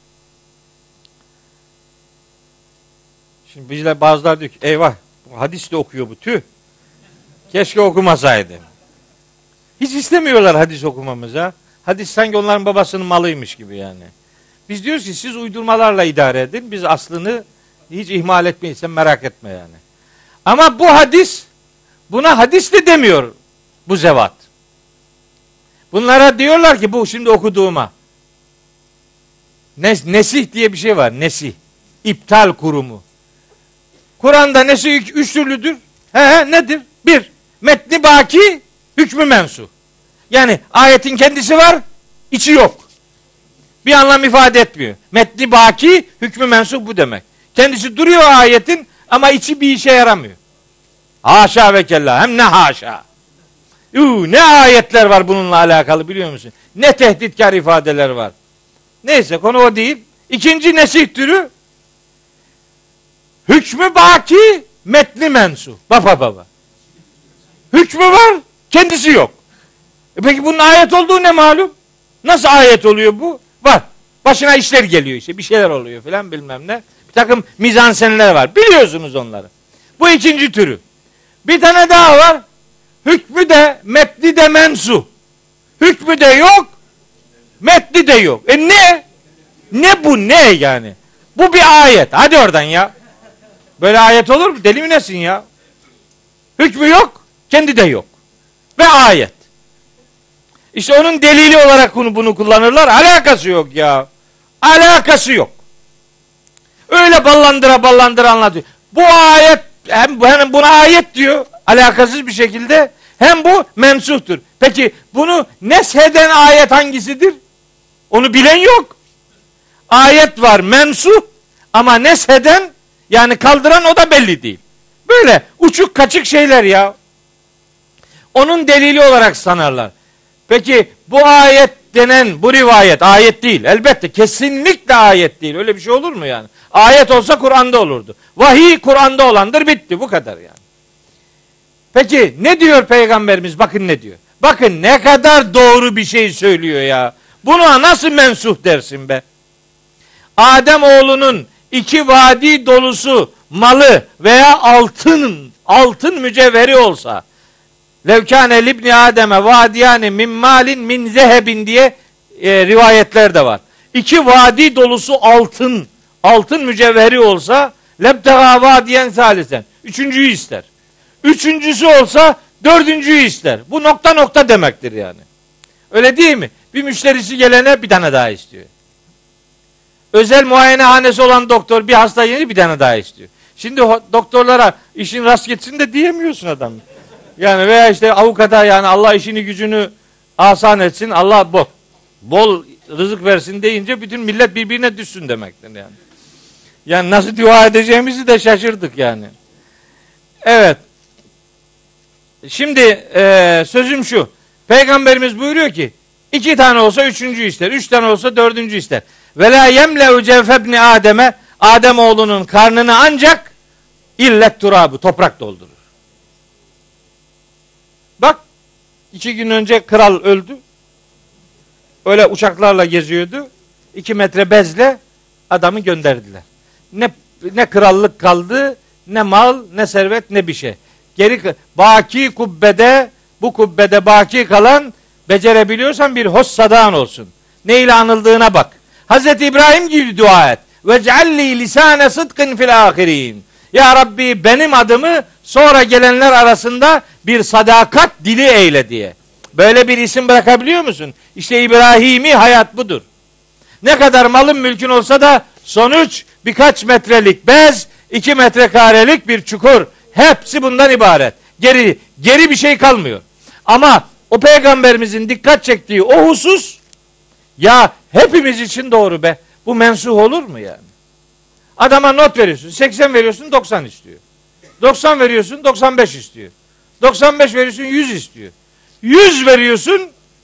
Şimdi bizler bazılar diyor ki eyvah hadis de okuyor bu, tüh. Keşke okumasaydı. Hiç istemiyorlar hadis okumamıza. Hadis sanki onların babasının malıymış gibi yani. Biz diyoruz ki siz uydurmalarla idare edin. Biz aslını hiç ihmal etmeyiz. Sen merak etme yani. Ama bu hadis, buna hadis de demiyor bu zevat. Bunlara diyorlar ki bu şimdi okuduğuma. Nesih diye bir şey var. Nesih. İptal kurumu. Kur'an'da nesih 3 türlüdür. Nedir? 1. Metni baki, hükmü mensuh. Yani ayetin kendisi var, içi yok. Bir anlam ifade etmiyor. Metni baki, hükmü mensup bu demek. Kendisi duruyor ayetin ama içi bir işe yaramıyor. Haşa ve kella, hem ne haşa. Ne ayetler var bununla alakalı biliyor musun? Ne tehditkar ifadeler var. Neyse, konu o değil. İkinci nesih türü, hükmü baki, metni mensup. Baba. Hükmü var, kendisi yok. Peki bunun ayet olduğu ne malum? Nasıl ayet oluyor bu? Var. Başına işler geliyor işte. Bir şeyler oluyor filan bilmem ne. Bir takım mizansenler var. Biliyorsunuz onları. Bu ikinci türü. Bir tane daha var. Hükmü de metni de mensup. Hükmü de yok. Metni de yok. Ne? Ne bu ne yani? Bu bir ayet. Hadi oradan ya. Böyle ayet olur mu? Deli mi nesin ya? Hükmü yok. Kendi de yok. Ve ayet. İşte onun delili olarak bunu kullanırlar. Alakası yok ya. Alakası yok. Öyle ballandıra anlatıyor. Bu ayet hem buna ayet diyor. Alakasız bir şekilde. Hem bu mensuhtur. Peki bunu nesheden ayet hangisidir? Onu bilen yok. Ayet var mensuh ama nesheden yani kaldıran o da belli değil. Böyle uçuk kaçık şeyler ya. Onun delili olarak sanarlar. Peki bu ayet denen bu rivayet ayet değil. Elbette kesinlikle ayet değil. Öyle bir şey olur mu yani? Ayet olsa Kur'an'da olurdu. Vahiy Kur'an'da olandır, bitti. Bu kadar yani. Peki ne diyor Peygamberimiz? Bakın ne diyor. Bakın ne kadar doğru bir şey söylüyor ya. Buna nasıl mensuh dersin be? Adem oğlunun 2 vadi dolusu malı veya altın mücevheri olsa, levkâne libni Adem'e vadiyâne min malin min zehebin diye rivayetler de var. 2 vadi dolusu altın mücevheri olsa, lebtegâ vadiyen salisen, 3.'yü ister. 3.'sü olsa 4.'yü ister. Bu nokta demektir yani. Öyle değil mi? Bir müşterisi gelene bir tane daha istiyor. Özel muayenehanesi olan doktor bir hasta gelince bir tane daha istiyor. Şimdi doktorlara işin rast gitsin de diyemiyorsun adam. Yani veya işte avukata yani Allah işini gücünü asan etsin, Allah bol rızık versin deyince bütün millet birbirine düşsün demektir yani. Yani nasıl dua edeceğimizi de şaşırdık yani. Evet. Şimdi sözüm şu. Peygamberimiz buyuruyor ki 2 tane olsa 3.'yü ister. 3 tane olsa 4.'yü ister. Ve la yemle'u cevfebni Adem'e, Adem oğlunun karnını ancak illet turabı, toprak doldurur. Bak 2 gün önce kral öldü. Öyle uçaklarla geziyordu. 2 metre bezle adamı gönderdiler. Ne krallık kaldı, ne mal, ne servet, ne bir şey. Baki kubbede, bu kubbede baki kalan, becerebiliyorsan bir hossadan olsun. Neyle anıldığına bak. Hazreti İbrahim gibi dua et. Vec'alli lisane sıdkın fil ahirin. Ya Rabbi benim adımı sonra gelenler arasında bir sadakat dili eyle diye. Böyle bir isim bırakabiliyor musun? İşte İbrahimi hayat budur. Ne kadar malın mülkün olsa da sonuç birkaç metrelik bez, 2 metrekarelik bir çukur. Hepsi bundan ibaret. Geri bir şey kalmıyor. Ama o peygamberimizin dikkat çektiği o husus ya hepimiz için doğru be. Bu mensuh olur mu yani? Adama not veriyorsun. 80 veriyorsun 90 istiyor. 90 veriyorsun 95 istiyor. 95 veriyorsun 100 istiyor. 100 veriyorsun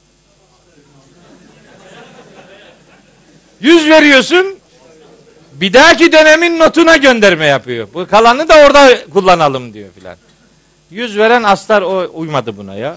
100 veriyorsun bir dahaki dönemin notuna gönderme yapıyor. Bu kalanı da orada kullanalım diyor filan. 100 veren aslar o uymadı buna ya.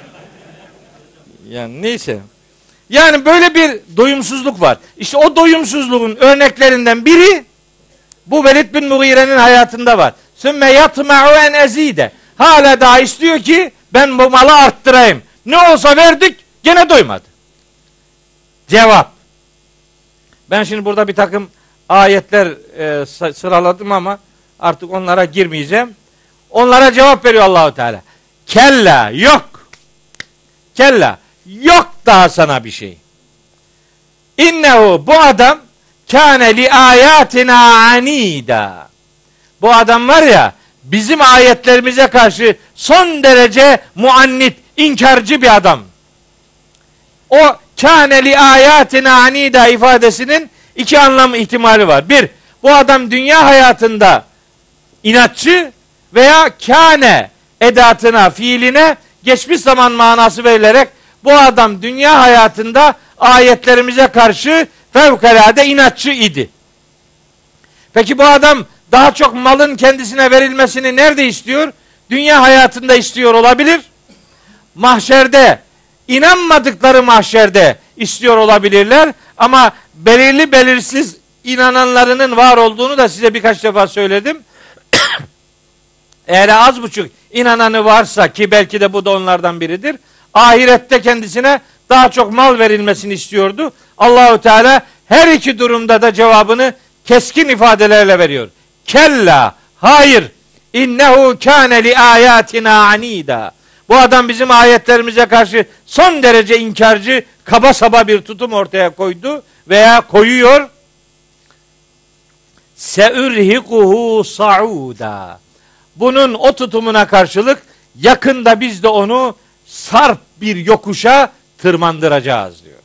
Yani neyse. Yani böyle bir doyumsuzluk var. İşte o doyumsuzluğun örneklerinden biri bu Velid bin Mughire'nin hayatında var. Sümme yatma'u en ezide. Hala daha istiyor ki ben bu malı arttırayım. Ne olsa verdik gene doymadı. Cevap. Ben şimdi burada bir takım ayetler sıraladım ama artık onlara girmeyeceğim. Onlara cevap veriyor Allahu Teala. Kella yok. Kella yok daha sana bir şey. İnnehu bu adam kâne li ayatina anida. Bu adam var ya bizim ayetlerimize karşı son derece muannit, inkarcı bir adam. O kâne li âyâtina anîdâ ifadesinin iki anlam ihtimali var. Bir, bu adam dünya hayatında inatçı veya kâne edatına, fiiline geçmiş zaman manası verilerek bu adam dünya hayatında ayetlerimize karşı fevkalade inatçı idi. Peki bu adam daha çok malın kendisine verilmesini nerede istiyor? Dünya hayatında istiyor olabilir. Mahşerde, inanmadıkları mahşerde istiyor olabilirler. Ama belirli belirsiz inananlarının var olduğunu da size birkaç defa söyledim. Eğer az buçuk inananı varsa, ki belki de bu da onlardan biridir, ahirette kendisine daha çok mal verilmesini istiyordu. Allahu Teala her iki durumda da cevabını keskin ifadelerle veriyor. Kella, hayır, innehu kâne li âyâtina anîdâ. Bu adam bizim ayetlerimize karşı son derece inkarcı, kaba saba bir tutum ortaya koydu veya koyuyor. Seurhikuhu sa'uda. Bunun o tutumuna karşılık yakında biz de onu sarp bir yokuşa tırmandıracağız diyor.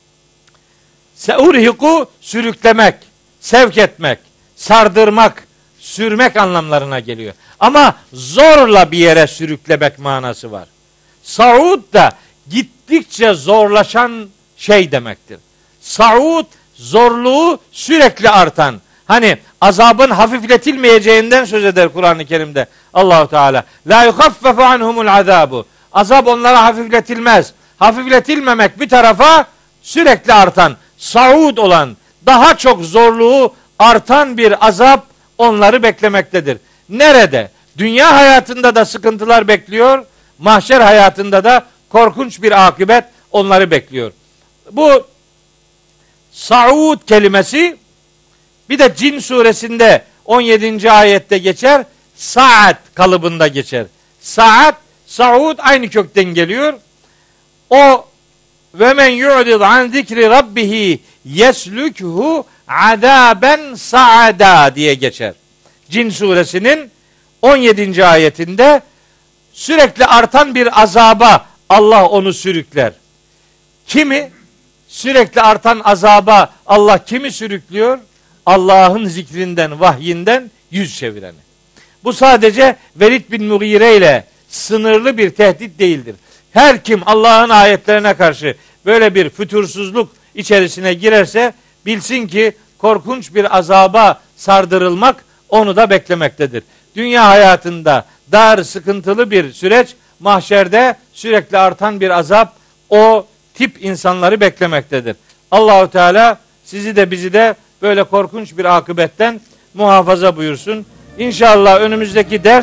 Seurhiku sürüklemek, sevk etmek, sardırmak, sürmek anlamlarına geliyor. Ama zorla bir yere sürüklemek manası var. Saud da gittikçe zorlaşan şey demektir. Saud zorluğu sürekli artan. Hani azabın hafifletilmeyeceğinden söz eder Kur'an-ı Kerim'de Allahu Teala. La yuhaffefu anhumul azabu. Azap onlara hafifletilmez. Hafifletilmemek bir tarafa, sürekli artan, saud olan, daha çok zorluğu artan bir azap onları beklemektedir. Nerede? Dünya hayatında da sıkıntılar bekliyor. Mahşer hayatında da korkunç bir akıbet onları bekliyor. Bu saud kelimesi bir de Cin suresinde 17. ayette geçer. Saat kalıbında geçer. Saat, saud aynı kökten geliyor. O ve men yu'rid an zikri rabbihi yeslükhu adaben saada diye geçer. Cin suresinin 17. ayetinde sürekli artan bir azaba Allah onu sürükler. Kimi? Sürekli artan azaba Allah kimi sürüklüyor? Allah'ın zikrinden, vahyinden yüz çevireni. Bu sadece Velid bin Mughire ile sınırlı bir tehdit değildir. Her kim Allah'ın ayetlerine karşı böyle bir fütursuzluk içerisine girerse bilsin ki korkunç bir azaba sardırılmak onu da beklemektedir. Dünya hayatında dar, sıkıntılı bir süreç, mahşerde sürekli artan bir azap o tip insanları beklemektedir. Allahu Teala sizi de bizi de böyle korkunç bir akıbetten muhafaza buyursun. İnşallah önümüzdeki ders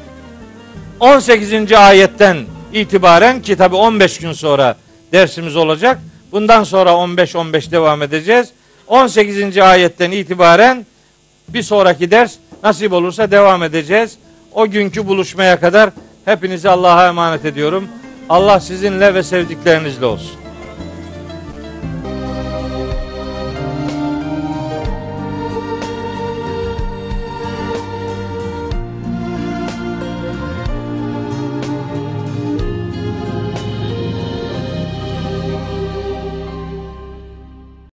18. ayetten itibaren, ki tabi 15 gün sonra dersimiz olacak. Bundan sonra 15-15 devam edeceğiz. 18. ayetten itibaren bir sonraki ders nasip olursa devam edeceğiz. O günkü buluşmaya kadar hepinizi Allah'a emanet ediyorum. Allah sizinle ve sevdiklerinizle olsun.